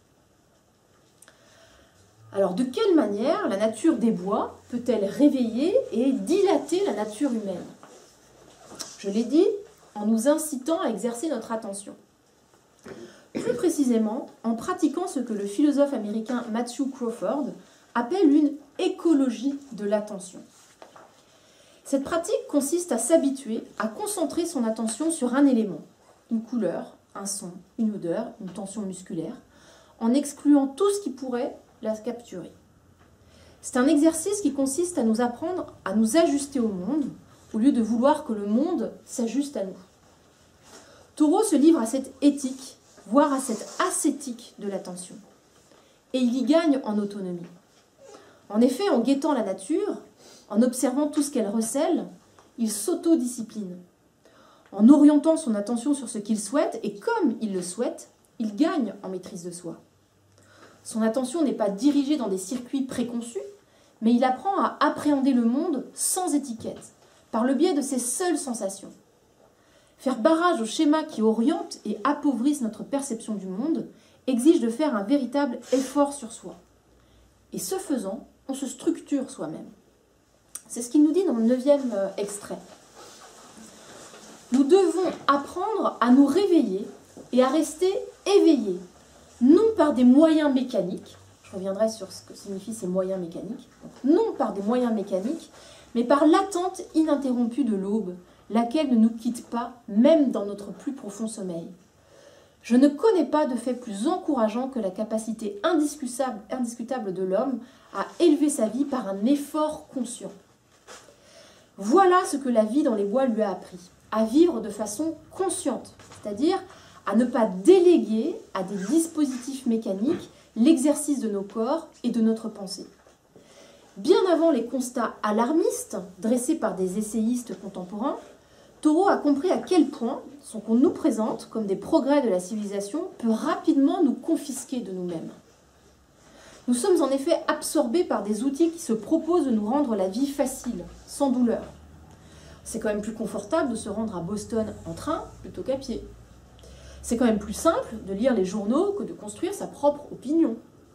Alors, de quelle manière la nature des bois peut-elle réveiller et dilater la nature humaine? Je l'ai dit, en nous incitant à exercer notre attention. Plus précisément, en pratiquant ce que le philosophe américain Matthew Crawford appelle une écologie de l'attention. Cette pratique consiste à s'habituer à concentrer son attention sur un élément, une couleur, un son, une odeur, une tension musculaire, en excluant tout ce qui pourrait la capturer. C'est un exercice qui consiste à nous apprendre à nous ajuster au monde, au lieu de vouloir que le monde s'ajuste à nous. Thoreau se livre à cette éthique, voire à cette ascétique de l'attention. Et il y gagne en autonomie. En effet, en guettant la nature, en observant tout ce qu'elle recèle, il s'autodiscipline. En orientant son attention sur ce qu'il souhaite, et comme il le souhaite, il gagne en maîtrise de soi. Son attention n'est pas dirigée dans des circuits préconçus, mais il apprend à appréhender le monde sans étiquette, par le biais de ses seules sensations. Faire barrage aux schémas qui orientent et appauvrissent notre perception du monde exige de faire un véritable effort sur soi. Et ce faisant, on se structure soi-même. C'est ce qu'il nous dit dans le neuvième extrait. Nous devons apprendre à nous réveiller et à rester éveillés, non par des moyens mécaniques, je reviendrai sur ce que signifient ces moyens mécaniques, non par des moyens mécaniques, mais par l'attente ininterrompue de l'aube, laquelle ne nous quitte pas, même dans notre plus profond sommeil. Je ne connais pas de fait plus encourageant que la capacité indiscutable, indiscutable de l'homme à élever sa vie par un effort conscient. Voilà ce que la vie dans les bois lui a appris, à vivre de façon consciente, c'est-à-dire à ne pas déléguer à des dispositifs mécaniques l'exercice de nos corps et de notre pensée. Bien avant les constats alarmistes dressés par des essayistes contemporains, Thoreau a compris à quel point ce qu'on nous présente comme des progrès de la civilisation peut rapidement nous confisquer de nous-mêmes. Nous sommes en effet absorbés par des outils qui se proposent de nous rendre la vie facile, sans douleur. C'est quand même plus confortable de se rendre à Boston en train plutôt qu'à pied. C'est quand même plus simple de lire les journaux que de construire sa propre opinion.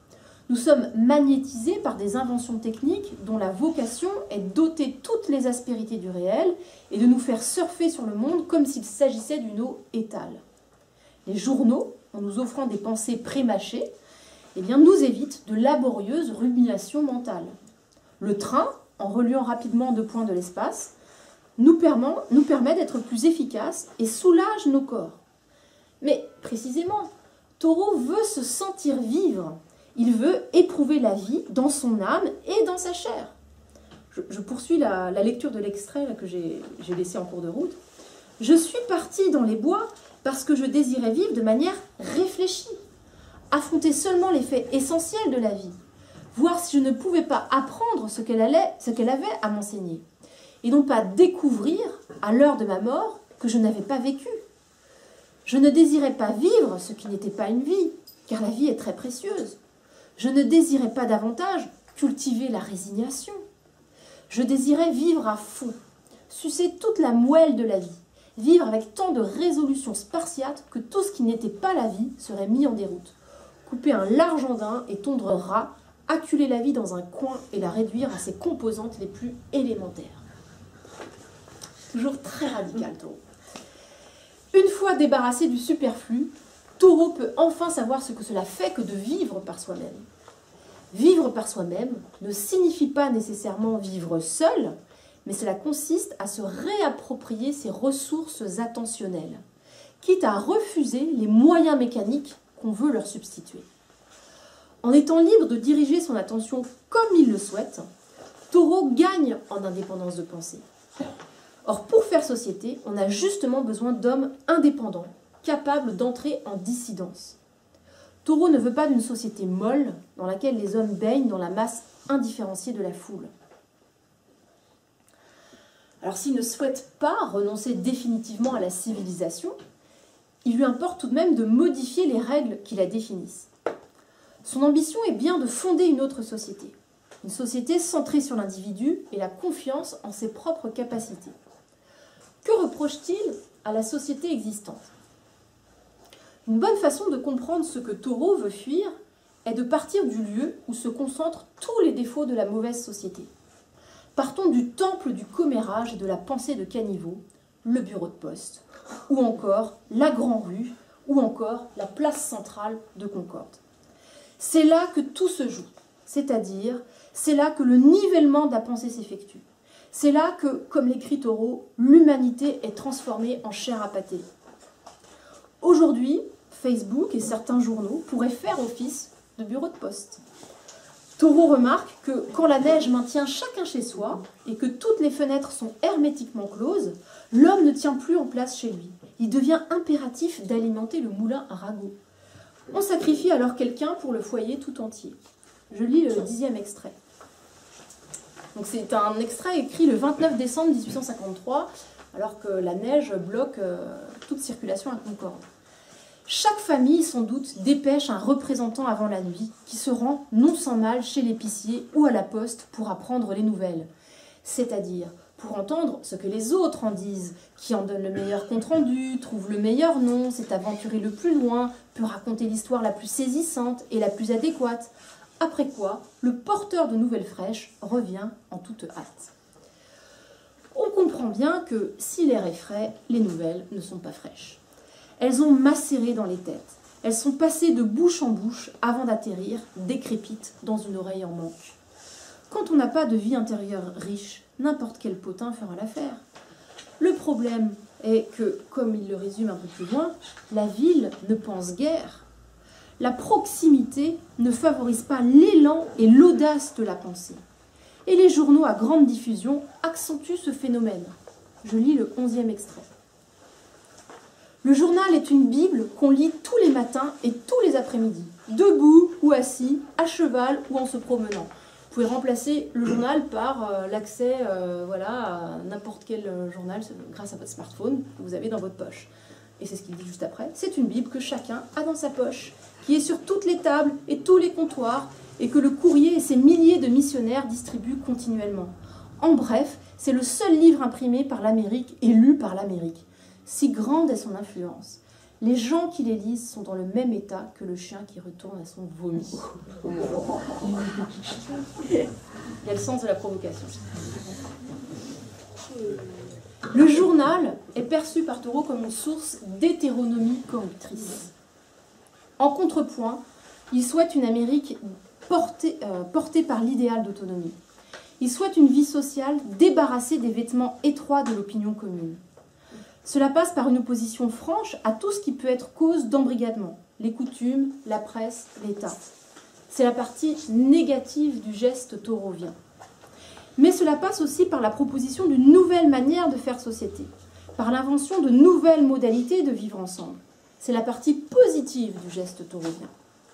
Nous sommes magnétisés par des inventions techniques dont la vocation est de doter toutes les aspérités du réel et de nous faire surfer sur le monde comme s'il s'agissait d'une eau étale. Les journaux, en nous offrant des pensées prémâchées, eh bien, nous évitent de laborieuses ruminations mentales. Le train, en reliant rapidement deux points de l'espace, nous permet, nous permet d'être plus efficaces et soulage nos corps. Mais précisément, Thoreau veut se sentir vivre. Il veut éprouver la vie dans son âme et dans sa chair. Je, je poursuis la, la lecture de l'extrait que j'ai laissé en cours de route. « Je suis parti dans les bois parce que je désirais vivre de manière réfléchie, affronter seulement les faits essentiels de la vie, voir si je ne pouvais pas apprendre ce qu'elle allait, ce qu'elle avait à m'enseigner, et non pas découvrir, à l'heure de ma mort, que je n'avais pas vécu. Je ne désirais pas vivre ce qui n'était pas une vie, car la vie est très précieuse. Je ne désirais pas davantage cultiver la résignation. Je désirais vivre à fond, sucer toute la moelle de la vie, vivre avec tant de résolution spartiate que tout ce qui n'était pas la vie serait mis en déroute. Couper un large andin et tondre ras, acculer la vie dans un coin et la réduire à ses composantes les plus élémentaires. » Toujours très radical, Thoreau. Une fois débarrassé du superflu, Thoreau peut enfin savoir ce que cela fait que de vivre par soi-même. Vivre par soi-même ne signifie pas nécessairement vivre seul, mais cela consiste à se réapproprier ses ressources attentionnelles, quitte à refuser les moyens mécaniques qu'on veut leur substituer. En étant libre de diriger son attention comme il le souhaite, Thoreau gagne en indépendance de pensée. Or, pour faire société, on a justement besoin d'hommes indépendants, capables d'entrer en dissidence. Thoreau ne veut pas d'une société molle dans laquelle les hommes baignent dans la masse indifférenciée de la foule. Alors, s'il ne souhaite pas renoncer définitivement à la civilisation, il lui importe tout de même de modifier les règles qui la définissent. Son ambition est bien de fonder une autre société, une société centrée sur l'individu et la confiance en ses propres capacités. Que reproche-t-il à la société existante? Une bonne façon de comprendre ce que Thoreau veut fuir est de partir du lieu où se concentrent tous les défauts de la mauvaise société. Partons du temple du commérage et de la pensée de caniveau, le bureau de poste, ou encore la Grand-Rue, ou encore la place centrale de Concorde. C'est là que tout se joue, c'est-à-dire c'est là que le nivellement de la pensée s'effectue. C'est là que, comme l'écrit Thoreau, l'humanité est transformée en chair à pâté. Aujourd'hui, Facebook et certains journaux pourraient faire office de bureau de poste. Thoreau remarque que quand la neige maintient chacun chez soi et que toutes les fenêtres sont hermétiquement closes, l'homme ne tient plus en place chez lui. Il devient impératif d'alimenter le moulin à ragots. On sacrifie alors quelqu'un pour le foyer tout entier. Je lis le dixième extrait. C'est un extrait écrit le vingt-neuf décembre mille huit cent cinquante-trois, alors que la neige bloque euh, toute circulation à Concorde. Chaque famille, sans doute, dépêche un représentant avant la nuit, qui se rend non sans mal chez l'épicier ou à la poste pour apprendre les nouvelles. C'est-à-dire pour entendre ce que les autres en disent, qui en donne le meilleur compte-rendu, trouve le meilleur nom, s'est aventuré le plus loin, peut raconter l'histoire la plus saisissante et la plus adéquate. Après quoi, le porteur de nouvelles fraîches revient en toute hâte. On comprend bien que si l'air est frais, les nouvelles ne sont pas fraîches. Elles ont macéré dans les têtes. Elles sont passées de bouche en bouche avant d'atterrir, décrépites, dans une oreille en manque. Quand on n'a pas de vie intérieure riche, n'importe quel potin fera l'affaire. Le problème est que, comme il le résume un peu plus loin, la ville ne pense guère. La proximité ne favorise pas l'élan et l'audace de la pensée. Et les journaux à grande diffusion accentuent ce phénomène. Je lis le onzième extrait. Le journal est une Bible qu'on lit tous les matins et tous les après-midi, debout ou assis, à cheval ou en se promenant. Vous pouvez remplacer le journal par euh, l'accès euh, voilà, à n'importe quel euh, journal grâce à votre smartphone que vous avez dans votre poche. Et c'est ce qu'il dit juste après. C'est une Bible que chacun a dans sa poche, qui est sur toutes les tables et tous les comptoirs, et que le courrier et ses milliers de missionnaires distribuent continuellement. En bref, c'est le seul livre imprimé par l'Amérique et lu par l'Amérique. Si grande est son influence. Les gens qui les lisent sont dans le même état que le chien qui retourne à son vomi. Il y a le sens de la provocation. Le journal est perçu par Thoreau comme une source d'hétéronomie corruptrice. En contrepoint, il souhaite une Amérique portée, euh, portée par l'idéal d'autonomie. Il souhaite une vie sociale débarrassée des vêtements étroits de l'opinion commune. Cela passe par une opposition franche à tout ce qui peut être cause d'embrigadement, les coutumes, la presse, l'État. C'est la partie négative du geste thoreauvien. Mais cela passe aussi par la proposition d'une nouvelle manière de faire société, par l'invention de nouvelles modalités de vivre ensemble. C'est la partie positive du geste thoreauvien.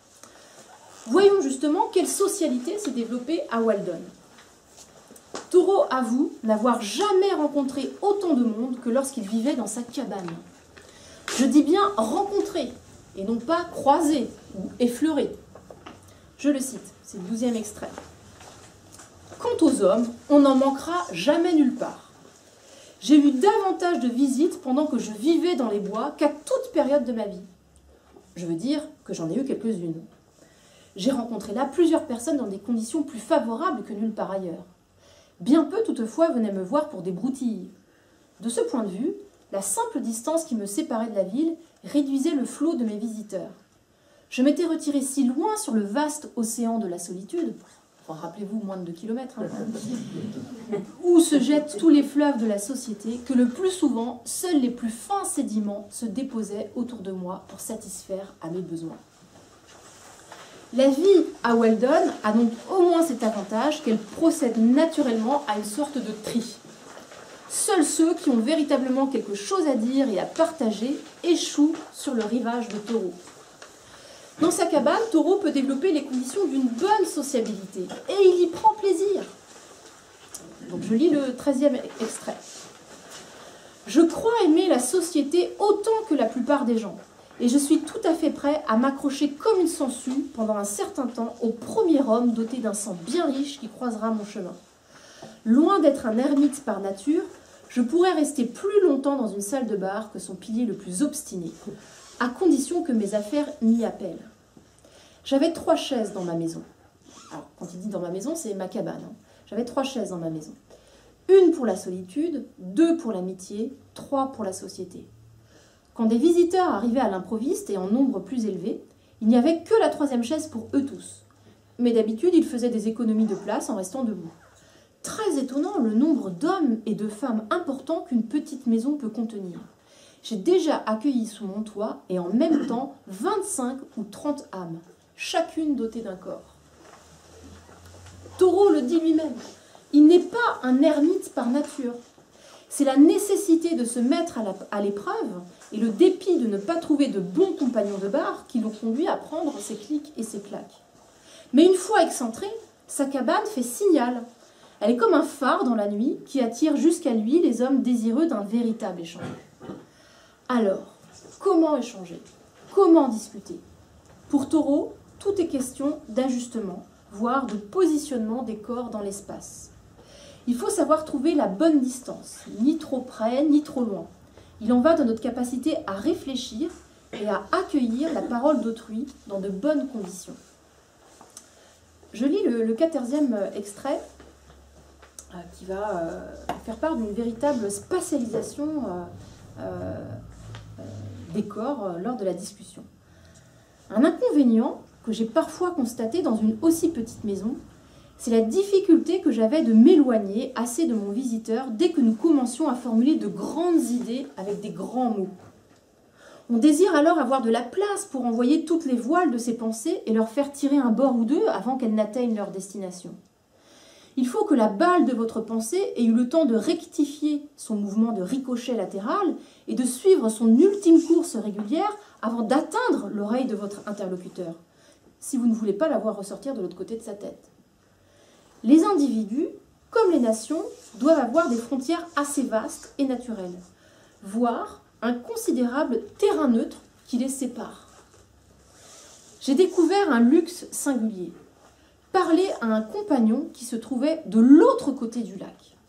Voyons justement quelle socialité s'est développée à Walden. Thoreau avoue n'avoir jamais rencontré autant de monde que lorsqu'il vivait dans sa cabane. Je dis bien rencontrer, et non pas croiser ou effleurer. Je le cite, c'est le douzième extrait. Quant aux hommes, on n'en manquera jamais nulle part. J'ai eu davantage de visites pendant que je vivais dans les bois qu'à toute période de ma vie. Je veux dire que j'en ai eu quelques-unes. J'ai rencontré là plusieurs personnes dans des conditions plus favorables que nulle part ailleurs. Bien peu toutefois venaient me voir pour des broutilles. De ce point de vue, la simple distance qui me séparait de la ville réduisait le flot de mes visiteurs. Je m'étais retiré si loin sur le vaste océan de la solitude, enfin, rappelez-vous, moins de deux kilomètres, hein, où se jettent tous les fleuves de la société, que le plus souvent, seuls les plus fins sédiments se déposaient autour de moi pour satisfaire à mes besoins. La vie à Walden a donc au moins cet avantage qu'elle procède naturellement à une sorte de tri. Seuls ceux qui ont véritablement quelque chose à dire et à partager échouent sur le rivage de Thoreau. Dans sa cabane, Thoreau peut développer les conditions d'une bonne sociabilité et il y prend plaisir. Donc je lis le treizième extrait. Je crois aimer la société autant que la plupart des gens. Et je suis tout à fait prêt à m'accrocher comme une sangsue pendant un certain temps au premier homme doté d'un sang bien riche qui croisera mon chemin. Loin d'être un ermite par nature, je pourrais rester plus longtemps dans une salle de bar que son pilier le plus obstiné, à condition que mes affaires m'y appellent. J'avais trois chaises dans ma maison. Alors, quand il dit dans ma maison, c'est ma cabane. Hein. J'avais trois chaises dans ma maison. Une pour la solitude, deux pour l'amitié, trois pour la société. Quand des visiteurs arrivaient à l'improviste et en nombre plus élevé, il n'y avait que la troisième chaise pour eux tous. Mais d'habitude, ils faisaient des économies de place en restant debout. Très étonnant le nombre d'hommes et de femmes importants qu'une petite maison peut contenir. J'ai déjà accueilli sous mon toit et en même temps vingt-cinq ou trente âmes, chacune dotée d'un corps. Thoreau le dit lui-même, il n'est pas un ermite par nature. C'est la nécessité de se mettre à l'épreuve et le dépit de ne pas trouver de bons compagnons de bar qui l'ont conduit à prendre ses clics et ses claques. Mais une fois excentré, sa cabane fait signal. Elle est comme un phare dans la nuit qui attire jusqu'à lui les hommes désireux d'un véritable échange. Alors, comment échanger? Comment discuter? Pour Thoreau, tout est question d'ajustement, voire de positionnement des corps dans l'espace. Il faut savoir trouver la bonne distance, ni trop près, ni trop loin. Il en va de notre capacité à réfléchir et à accueillir la parole d'autrui dans de bonnes conditions. Je lis le, le quatorzième extrait euh, qui va euh, faire part d'une véritable spatialisation euh, euh, euh, des corps euh, lors de la discussion. Un inconvénient que j'ai parfois constaté dans une aussi petite maison, c'est la difficulté que j'avais de m'éloigner assez de mon visiteur dès que nous commencions à formuler de grandes idées avec des grands mots. On désire alors avoir de la place pour envoyer toutes les voiles de ses pensées et leur faire tirer un bord ou deux avant qu'elles n'atteignent leur destination. Il faut que la balle de votre pensée ait eu le temps de rectifier son mouvement de ricochet latéral et de suivre son ultime course régulière avant d'atteindre l'oreille de votre interlocuteur, si vous ne voulez pas la voir ressortir de l'autre côté de sa tête. Les individus, comme les nations, doivent avoir des frontières assez vastes et naturelles, voire un considérable terrain neutre qui les sépare. J'ai découvert un luxe singulier, parler à un compagnon qui se trouvait de l'autre côté du lac.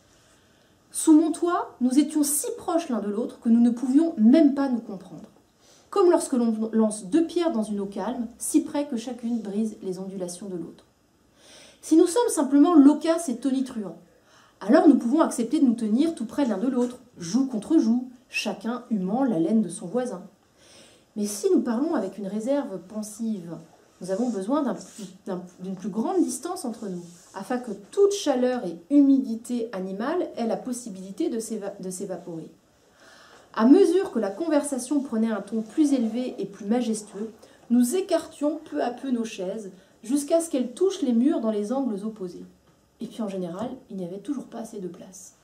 Sous mon toit, nous étions si proches l'un de l'autre que nous ne pouvions même pas nous comprendre. comme lorsque l'on lance deux pierres dans une eau calme, si près que chacune brise les ondulations de l'autre. Si nous sommes simplement loquaces et tonitruants, alors nous pouvons accepter de nous tenir tout près l'un de l'autre, joue contre joue, chacun humant la laine de son voisin. Mais si nous parlons avec une réserve pensive, nous avons besoin d'un plus, d'un, d'une plus grande distance entre nous, afin que toute chaleur et humidité animale ait la possibilité de, s'éva- de s'évaporer. À mesure que la conversation prenait un ton plus élevé et plus majestueux, nous écartions peu à peu nos chaises, jusqu'à ce qu'elles touchent les murs dans les angles opposés. Et puis en général, il n'y avait toujours pas assez de place.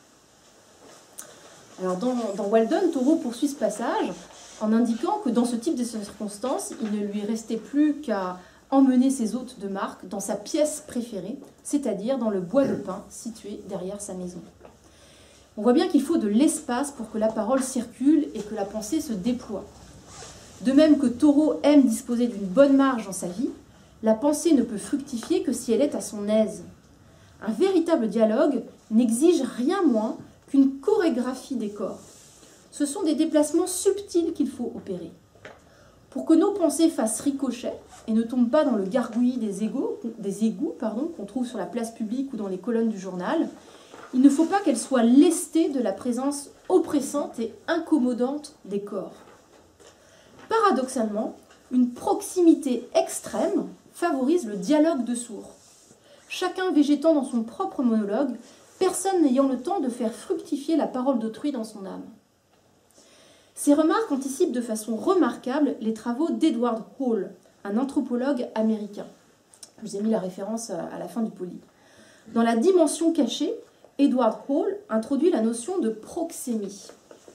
Alors dans, dans Walden, Thoreau poursuit ce passage en indiquant que dans ce type de circonstances, il ne lui restait plus qu'à emmener ses hôtes de marque dans sa pièce préférée, c'est-à-dire dans le bois de pin situé derrière sa maison. On voit bien qu'il faut de l'espace pour que la parole circule et que la pensée se déploie. De même que Thoreau aime disposer d'une bonne marge dans sa vie, la pensée ne peut fructifier que si elle est à son aise. Un véritable dialogue n'exige rien moins qu'une chorégraphie des corps. Ce sont des déplacements subtils qu'il faut opérer. Pour que nos pensées fassent ricochet et ne tombent pas dans le gargouillis des égouts, des égouts pardon, qu'on trouve sur la place publique ou dans les colonnes du journal, il ne faut pas qu'elles soient lestées de la présence oppressante et incommodante des corps. Paradoxalement, une proximité extrême favorise le dialogue de sourds. Chacun végétant dans son propre monologue, personne n'ayant le temps de faire fructifier la parole d'autrui dans son âme. Ces remarques anticipent de façon remarquable les travaux d'Edward Hall, un anthropologue américain. Je vous ai mis la référence à la fin du poly. Dans La dimension cachée, Edward Hall introduit la notion de proxémie.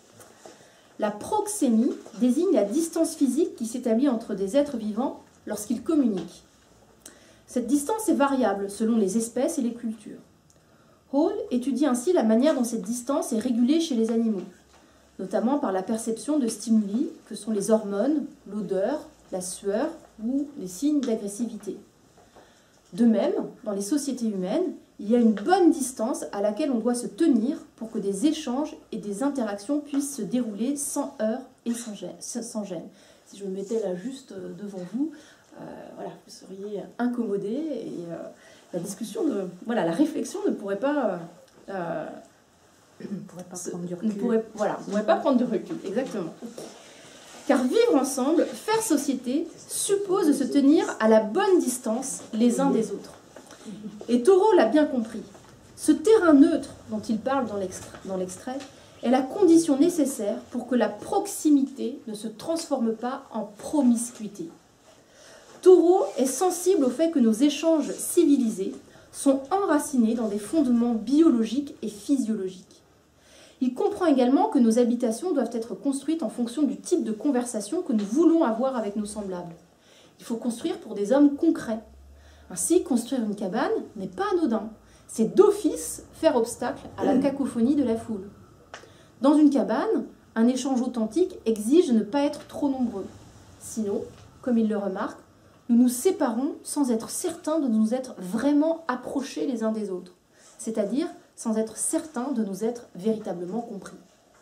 La proxémie désigne la distance physique qui s'établit entre des êtres vivants lorsqu'ils communiquent. Cette distance est variable selon les espèces et les cultures. Hall étudie ainsi la manière dont cette distance est régulée chez les animaux, notamment par la perception de stimuli que sont les hormones, l'odeur, la sueur ou les signes d'agressivité. De même, dans les sociétés humaines, il y a une bonne distance à laquelle on doit se tenir pour que des échanges et des interactions puissent se dérouler sans heurts et sans gêne. Sans gêne. Si je me mettais là juste devant vous, euh, voilà, vous seriez incommodé et euh, la discussion, de, voilà, la réflexion ne pourrait pas... Euh, on ne pourrait pas prendre du recul. Ne pourrait, voilà, on ne pourrait pas prendre de recul, exactement. Car vivre ensemble, faire société, suppose de se tenir à la bonne distance les uns des autres. Et Thoreau l'a bien compris. Ce terrain neutre dont il parle dans l'extrait, dans l'extrait est la condition nécessaire pour que la proximité ne se transforme pas en promiscuité. Thoreau est sensible au fait que nos échanges civilisés sont enracinés dans des fondements biologiques et physiologiques. Il comprend également que nos habitations doivent être construites en fonction du type de conversation que nous voulons avoir avec nos semblables. Il faut construire pour des hommes concrets. Ainsi, construire une cabane n'est pas anodin. C'est d'office faire obstacle à la cacophonie de la foule. Dans une cabane, un échange authentique exige de ne pas être trop nombreux. Sinon, comme il le remarque, nous nous séparons sans être certains de nous être vraiment approchés les uns des autres, c'est-à-dire sans être certains de nous être véritablement compris.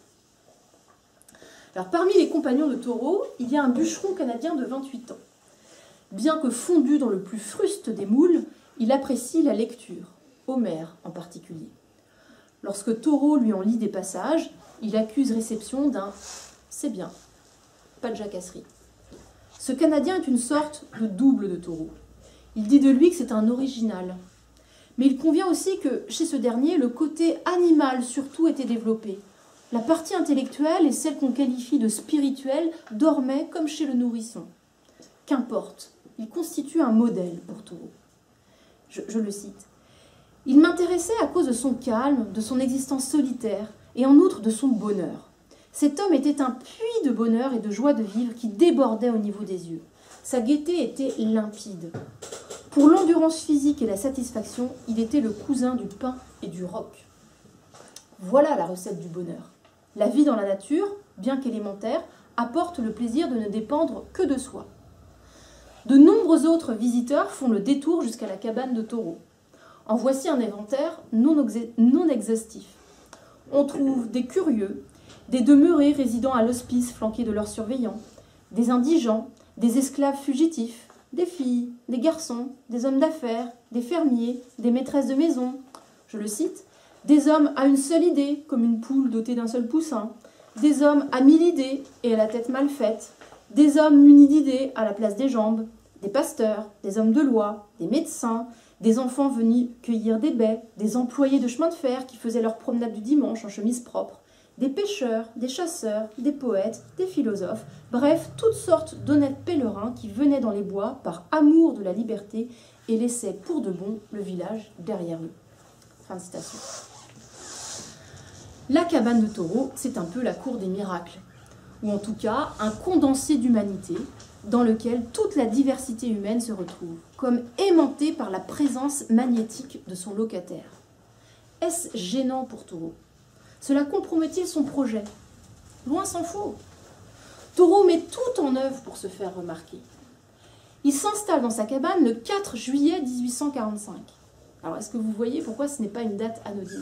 Alors, parmi les compagnons de Thoreau, il y a un bûcheron canadien de vingt-huit ans. Bien que fondu dans le plus fruste des moules, il apprécie la lecture, Homère en particulier. Lorsque Thoreau lui en lit des passages, il accuse réception d'un « c'est bien, pas de jacasserie ». Ce Canadien est une sorte de double de Thoreau. Il dit de lui que c'est un original. Mais il convient aussi que, chez ce dernier, le côté animal surtout était développé. La partie intellectuelle et celle qu'on qualifie de spirituelle dormaient comme chez le nourrisson. Qu'importe, il constitue un modèle pour Thoreau. Je, je le cite. « Il m'intéressait à cause de son calme, de son existence solitaire et en outre de son bonheur. Cet homme était un puits de bonheur et de joie de vivre qui débordait au niveau des yeux. Sa gaieté était limpide. Pour l'endurance physique et la satisfaction, il était le cousin du pain et du roc. Voilà la recette du bonheur. La vie dans la nature, bien qu'élémentaire, apporte le plaisir de ne dépendre que de soi. De nombreux autres visiteurs font le détour jusqu'à la cabane de Thoreau. En voici un inventaire non, non exhaustif. On trouve des curieux, des demeurés résidant à l'hospice flanqués de leurs surveillants, des indigents, des esclaves fugitifs, des filles, des garçons, des hommes d'affaires, des fermiers, des maîtresses de maison, je le cite, des hommes à une seule idée, comme une poule dotée d'un seul poussin, des hommes à mille idées et à la tête mal faite, des hommes munis d'idées à la place des jambes, des pasteurs, des hommes de loi, des médecins, des enfants venus cueillir des baies, des employés de chemin de fer qui faisaient leur promenade du dimanche en chemise propre, des pêcheurs, des chasseurs, des poètes, des philosophes, bref, toutes sortes d'honnêtes pèlerins qui venaient dans les bois par amour de la liberté et laissaient pour de bon le village derrière eux. Fin de citation. La cabane de Taureau, c'est un peu la cour des miracles, ou en tout cas un condensé d'humanité dans lequel toute la diversité humaine se retrouve, comme aimantée par la présence magnétique de son locataire. Est-ce gênant pour Taureau? Cela compromet-il son projet? Loin s'en faut. Taureau met tout en œuvre pour se faire remarquer. Il s'installe dans sa cabane le quatre juillet mille huit cent quarante-cinq. Alors, est-ce que vous voyez pourquoi ce n'est pas une date anodine?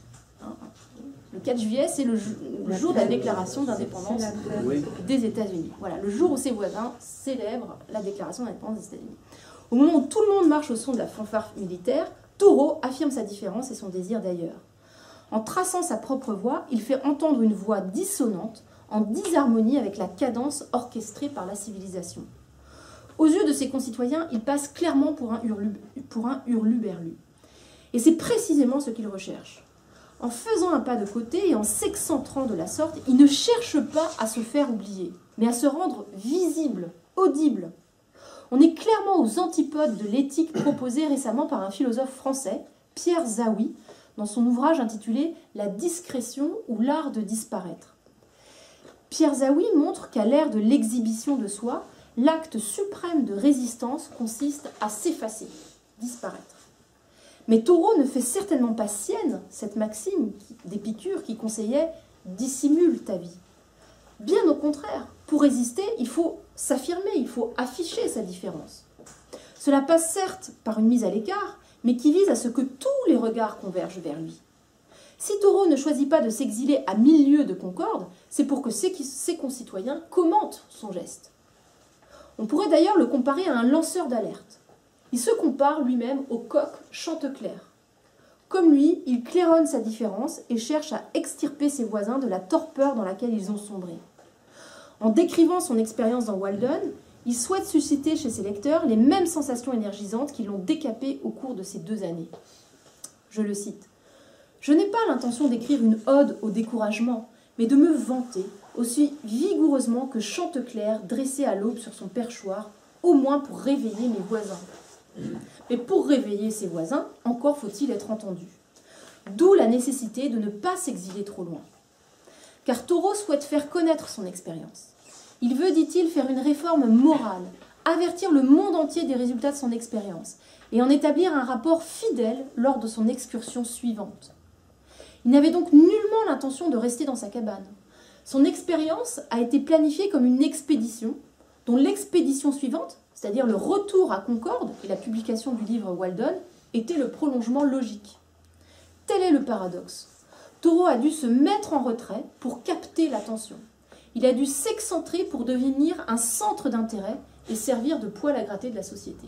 Le quatre juillet, c'est le, le jour de la déclaration d'indépendance des États-Unis. Voilà, le jour où ses voisins célèbrent la déclaration d'indépendance des États-Unis. Au moment où tout le monde marche au son de la fanfare militaire, Taureau affirme sa différence et son désir d'ailleurs. En traçant sa propre voix, il fait entendre une voix dissonante, en disharmonie avec la cadence orchestrée par la civilisation. Aux yeux de ses concitoyens, il passe clairement pour un, hurlu, pour un hurluberlu. Et c'est précisément ce qu'il recherche. En faisant un pas de côté et en s'excentrant de la sorte, il ne cherche pas à se faire oublier, mais à se rendre visible, audible. On est clairement aux antipodes de l'éthique proposée récemment par un philosophe français, Pierre Zawi, dans son ouvrage intitulé « La discrétion ou l'art de disparaître ». Pierre Zawi montre qu'à l'ère de l'exhibition de soi, l'acte suprême de résistance consiste à s'effacer, disparaître. Mais Taureau ne fait certainement pas sienne cette maxime d'Épicure qui conseillait « dissimule ta vie ». Bien au contraire, pour résister, il faut s'affirmer, il faut afficher sa différence. Cela passe certes par une mise à l'écart, mais qui vise à ce que tous les regards convergent vers lui. Si Taureau ne choisit pas de s'exiler à mille lieues de Concorde, c'est pour que ses, ses concitoyens commentent son geste. On pourrait d'ailleurs le comparer à un lanceur d'alerte. Il se compare lui-même au coq Chanteclair. Comme lui, il claironne sa différence et cherche à extirper ses voisins de la torpeur dans laquelle ils ont sombré. En décrivant son expérience dans Walden, il souhaite susciter chez ses lecteurs les mêmes sensations énergisantes qui l'ont décapé au cours de ces deux années. Je le cite. « Je n'ai pas l'intention d'écrire une ode au découragement, mais de me vanter aussi vigoureusement que Chanteclair dressé à l'aube sur son perchoir, au moins pour réveiller mes voisins. Mais pour réveiller ses voisins, encore faut-il être entendu. D'où la nécessité de ne pas s'exiler trop loin. Car Taureau souhaite faire connaître son expérience. Il veut, dit-il, faire une réforme morale, avertir le monde entier des résultats de son expérience et en établir un rapport fidèle lors de son excursion suivante. Il n'avait donc nullement l'intention de rester dans sa cabane. Son expérience a été planifiée comme une expédition, dont l'expédition suivante, c'est-à-dire le retour à Concorde et la publication du livre Walden, était le prolongement logique. Tel est le paradoxe. Taureau a dû se mettre en retrait pour capter l'attention. Il a dû s'excentrer pour devenir un centre d'intérêt et servir de poil à gratter de la société.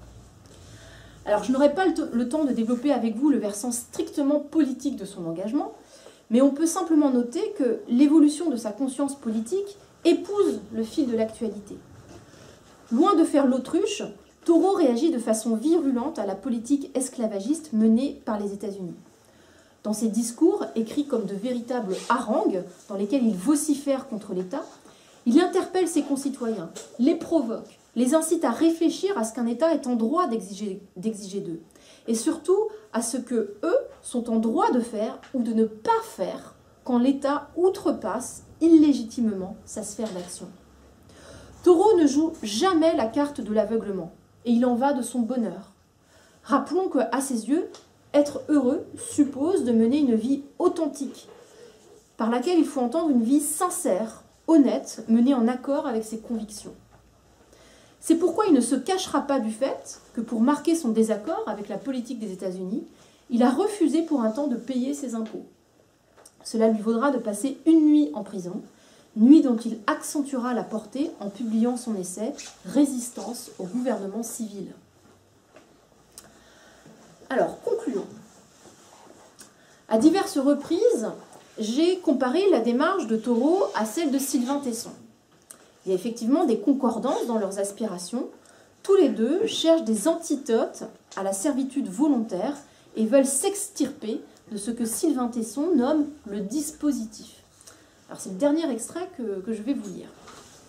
Alors, je n'aurai pas le temps de développer avec vous le versant strictement politique de son engagement, mais on peut simplement noter que l'évolution de sa conscience politique épouse le fil de l'actualité. Loin de faire l'autruche, Taureau réagit de façon virulente à la politique esclavagiste menée par les États-Unis. Dans ses discours, écrits comme de véritables harangues, dans lesquels il vocifère contre l'État, il interpelle ses concitoyens, les provoque, les incite à réfléchir à ce qu'un État est en droit d'exiger d'exiger d'eux, et surtout à ce que eux sont en droit de faire ou de ne pas faire quand l'État outrepasse illégitimement sa sphère d'action. Taureau ne joue jamais la carte de l'aveuglement, et il en va de son bonheur. Rappelons qu'à ses yeux, être heureux suppose de mener une vie authentique, par laquelle il faut entendre une vie sincère, honnête, menée en accord avec ses convictions. C'est pourquoi il ne se cachera pas du fait que pour marquer son désaccord avec la politique des États-Unis, il a refusé pour un temps de payer ses impôts. Cela lui vaudra de passer une nuit en prison, nuit dont il accentuera la portée en publiant son essai « Résistance au gouvernement civil ». Alors, concluons. À diverses reprises, j'ai comparé la démarche de Thoreau à celle de Sylvain Tesson. Il y a effectivement des concordances dans leurs aspirations. Tous les deux cherchent des antidotes à la servitude volontaire et veulent s'extirper de ce que Sylvain Tesson nomme le dispositif. Alors c'est le dernier extrait que, que je vais vous lire.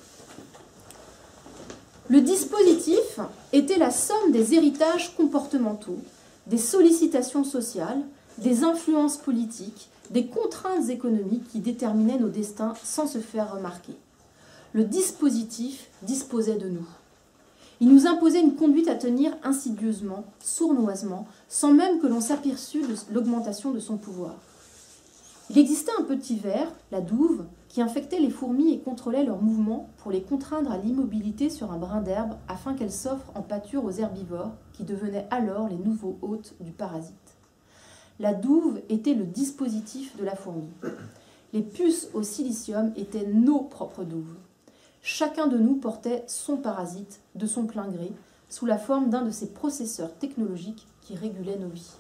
Le dispositif était la somme des héritages comportementaux, des sollicitations sociales, des influences politiques, des contraintes économiques qui déterminaient nos destins sans se faire remarquer. Le dispositif disposait de nous. Il nous imposait une conduite à tenir insidieusement, sournoisement, sans même que l'on s'aperçût de l'augmentation de son pouvoir. Il existait un petit ver, la douve, qui infectait les fourmis et contrôlait leurs mouvements pour les contraindre à l'immobilité sur un brin d'herbe afin qu'elles s'offrent en pâture aux herbivores qui devenaient alors les nouveaux hôtes du parasite. La douve était le dispositif de la fourmi. Les puces au silicium étaient nos propres douves. Chacun de nous portait son parasite de son plein gré sous la forme d'un de ces processeurs technologiques qui régulaient nos vies.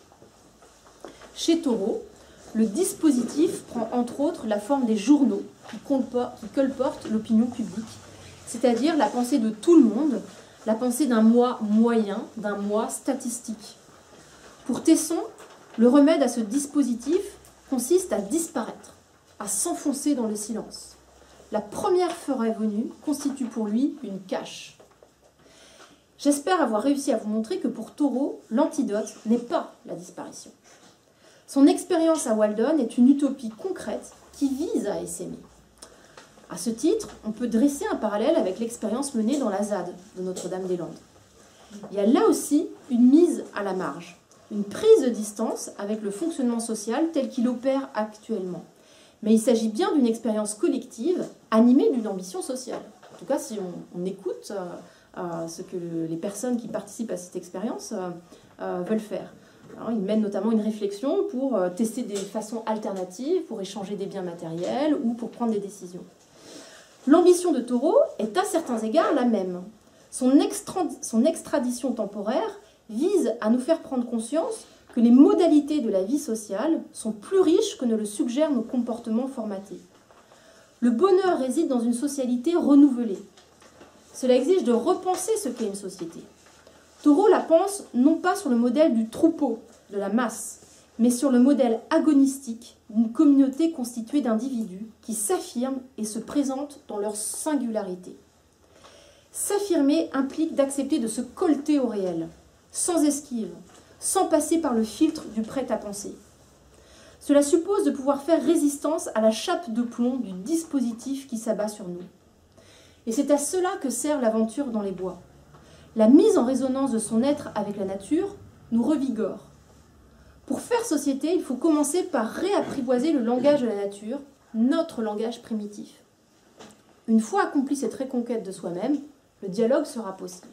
Chez Thoreau, le dispositif prend entre autres la forme des journaux qui colportent l'opinion publique, c'est-à-dire la pensée de tout le monde, la pensée d'un moi moyen, d'un moi statistique. Pour Tesson, le remède à ce dispositif consiste à disparaître, à s'enfoncer dans le silence. La première forêt venue constitue pour lui une cache. J'espère avoir réussi à vous montrer que pour Thoreau, l'antidote n'est pas la disparition. Son expérience à Walden est une utopie concrète qui vise à essaimer. À ce titre, on peut dresser un parallèle avec l'expérience menée dans la Z A D de Notre-Dame-des-Landes. Il y a là aussi une mise à la marge, une prise de distance avec le fonctionnement social tel qu'il opère actuellement. Mais il s'agit bien d'une expérience collective animée d'une ambition sociale. En tout cas, si on, on écoute euh, euh, ce que le, les personnes qui participent à cette expérience euh, euh, veulent faire. Alors, ils mènent notamment une réflexion pour euh, tester des façons alternatives, pour échanger des biens matériels ou pour prendre des décisions. L'ambition de Thoreau est à certains égards la même. Son, extra, son extradition temporaire vise à nous faire prendre conscience que les modalités de la vie sociale sont plus riches que ne le suggèrent nos comportements formatés. Le bonheur réside dans une socialité renouvelée. Cela exige de repenser ce qu'est une société. Thoreau la pense non pas sur le modèle du troupeau, de la masse, mais sur le modèle agonistique d'une communauté constituée d'individus qui s'affirment et se présentent dans leur singularité. S'affirmer implique d'accepter de se colter au réel, sans esquive, sans passer par le filtre du prêt-à-penser. Cela suppose de pouvoir faire résistance à la chape de plomb du dispositif qui s'abat sur nous. Et c'est à cela que sert l'aventure dans les bois. La mise en résonance de son être avec la nature nous revigore. Pour faire société, il faut commencer par réapprivoiser le langage de la nature, notre langage primitif. Une fois accomplie cette reconquête de soi-même, le dialogue sera possible.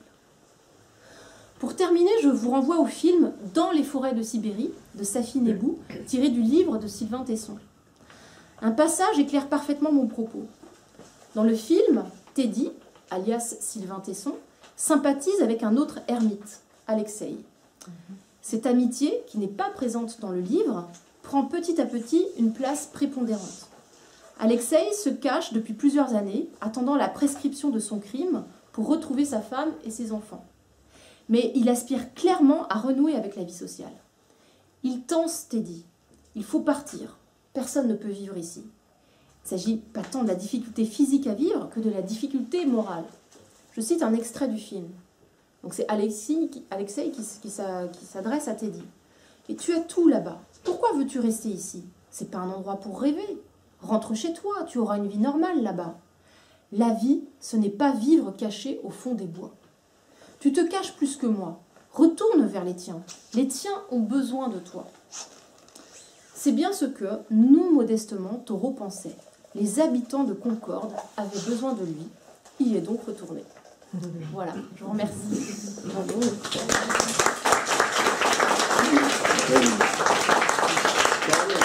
Pour terminer, je vous renvoie au film « Dans les forêts de Sibérie » de Safi Nebou, tiré du livre de Sylvain Tesson. Un passage éclaire parfaitement mon propos. Dans le film, Teddy, alias Sylvain Tesson, sympathise avec un autre ermite, Alexei. Cette amitié, qui n'est pas présente dans le livre, prend petit à petit une place prépondérante. Alexei se cache depuis plusieurs années, attendant la prescription de son crime pour retrouver sa femme et ses enfants. Mais il aspire clairement à renouer avec la vie sociale. Il tense Teddy. Il faut partir. Personne ne peut vivre ici. Il ne s'agit pas tant de la difficulté physique à vivre que de la difficulté morale. Je cite un extrait du film. Donc c'est Alexei qui, Alexei qui, qui s'adresse à Teddy. « Et tu as tout là-bas. Pourquoi veux-tu rester ici? C'est pas un endroit pour rêver. Rentre chez toi, tu auras une vie normale là-bas. La vie, ce n'est pas vivre caché au fond des bois. Tu te caches plus que moi. Retourne vers les tiens. Les tiens ont besoin de toi. » C'est bien ce que, non modestement, Thoreau pensait. Les habitants de Concorde avaient besoin de lui. Il est donc retourné. Voilà, je vous remercie. Bravo.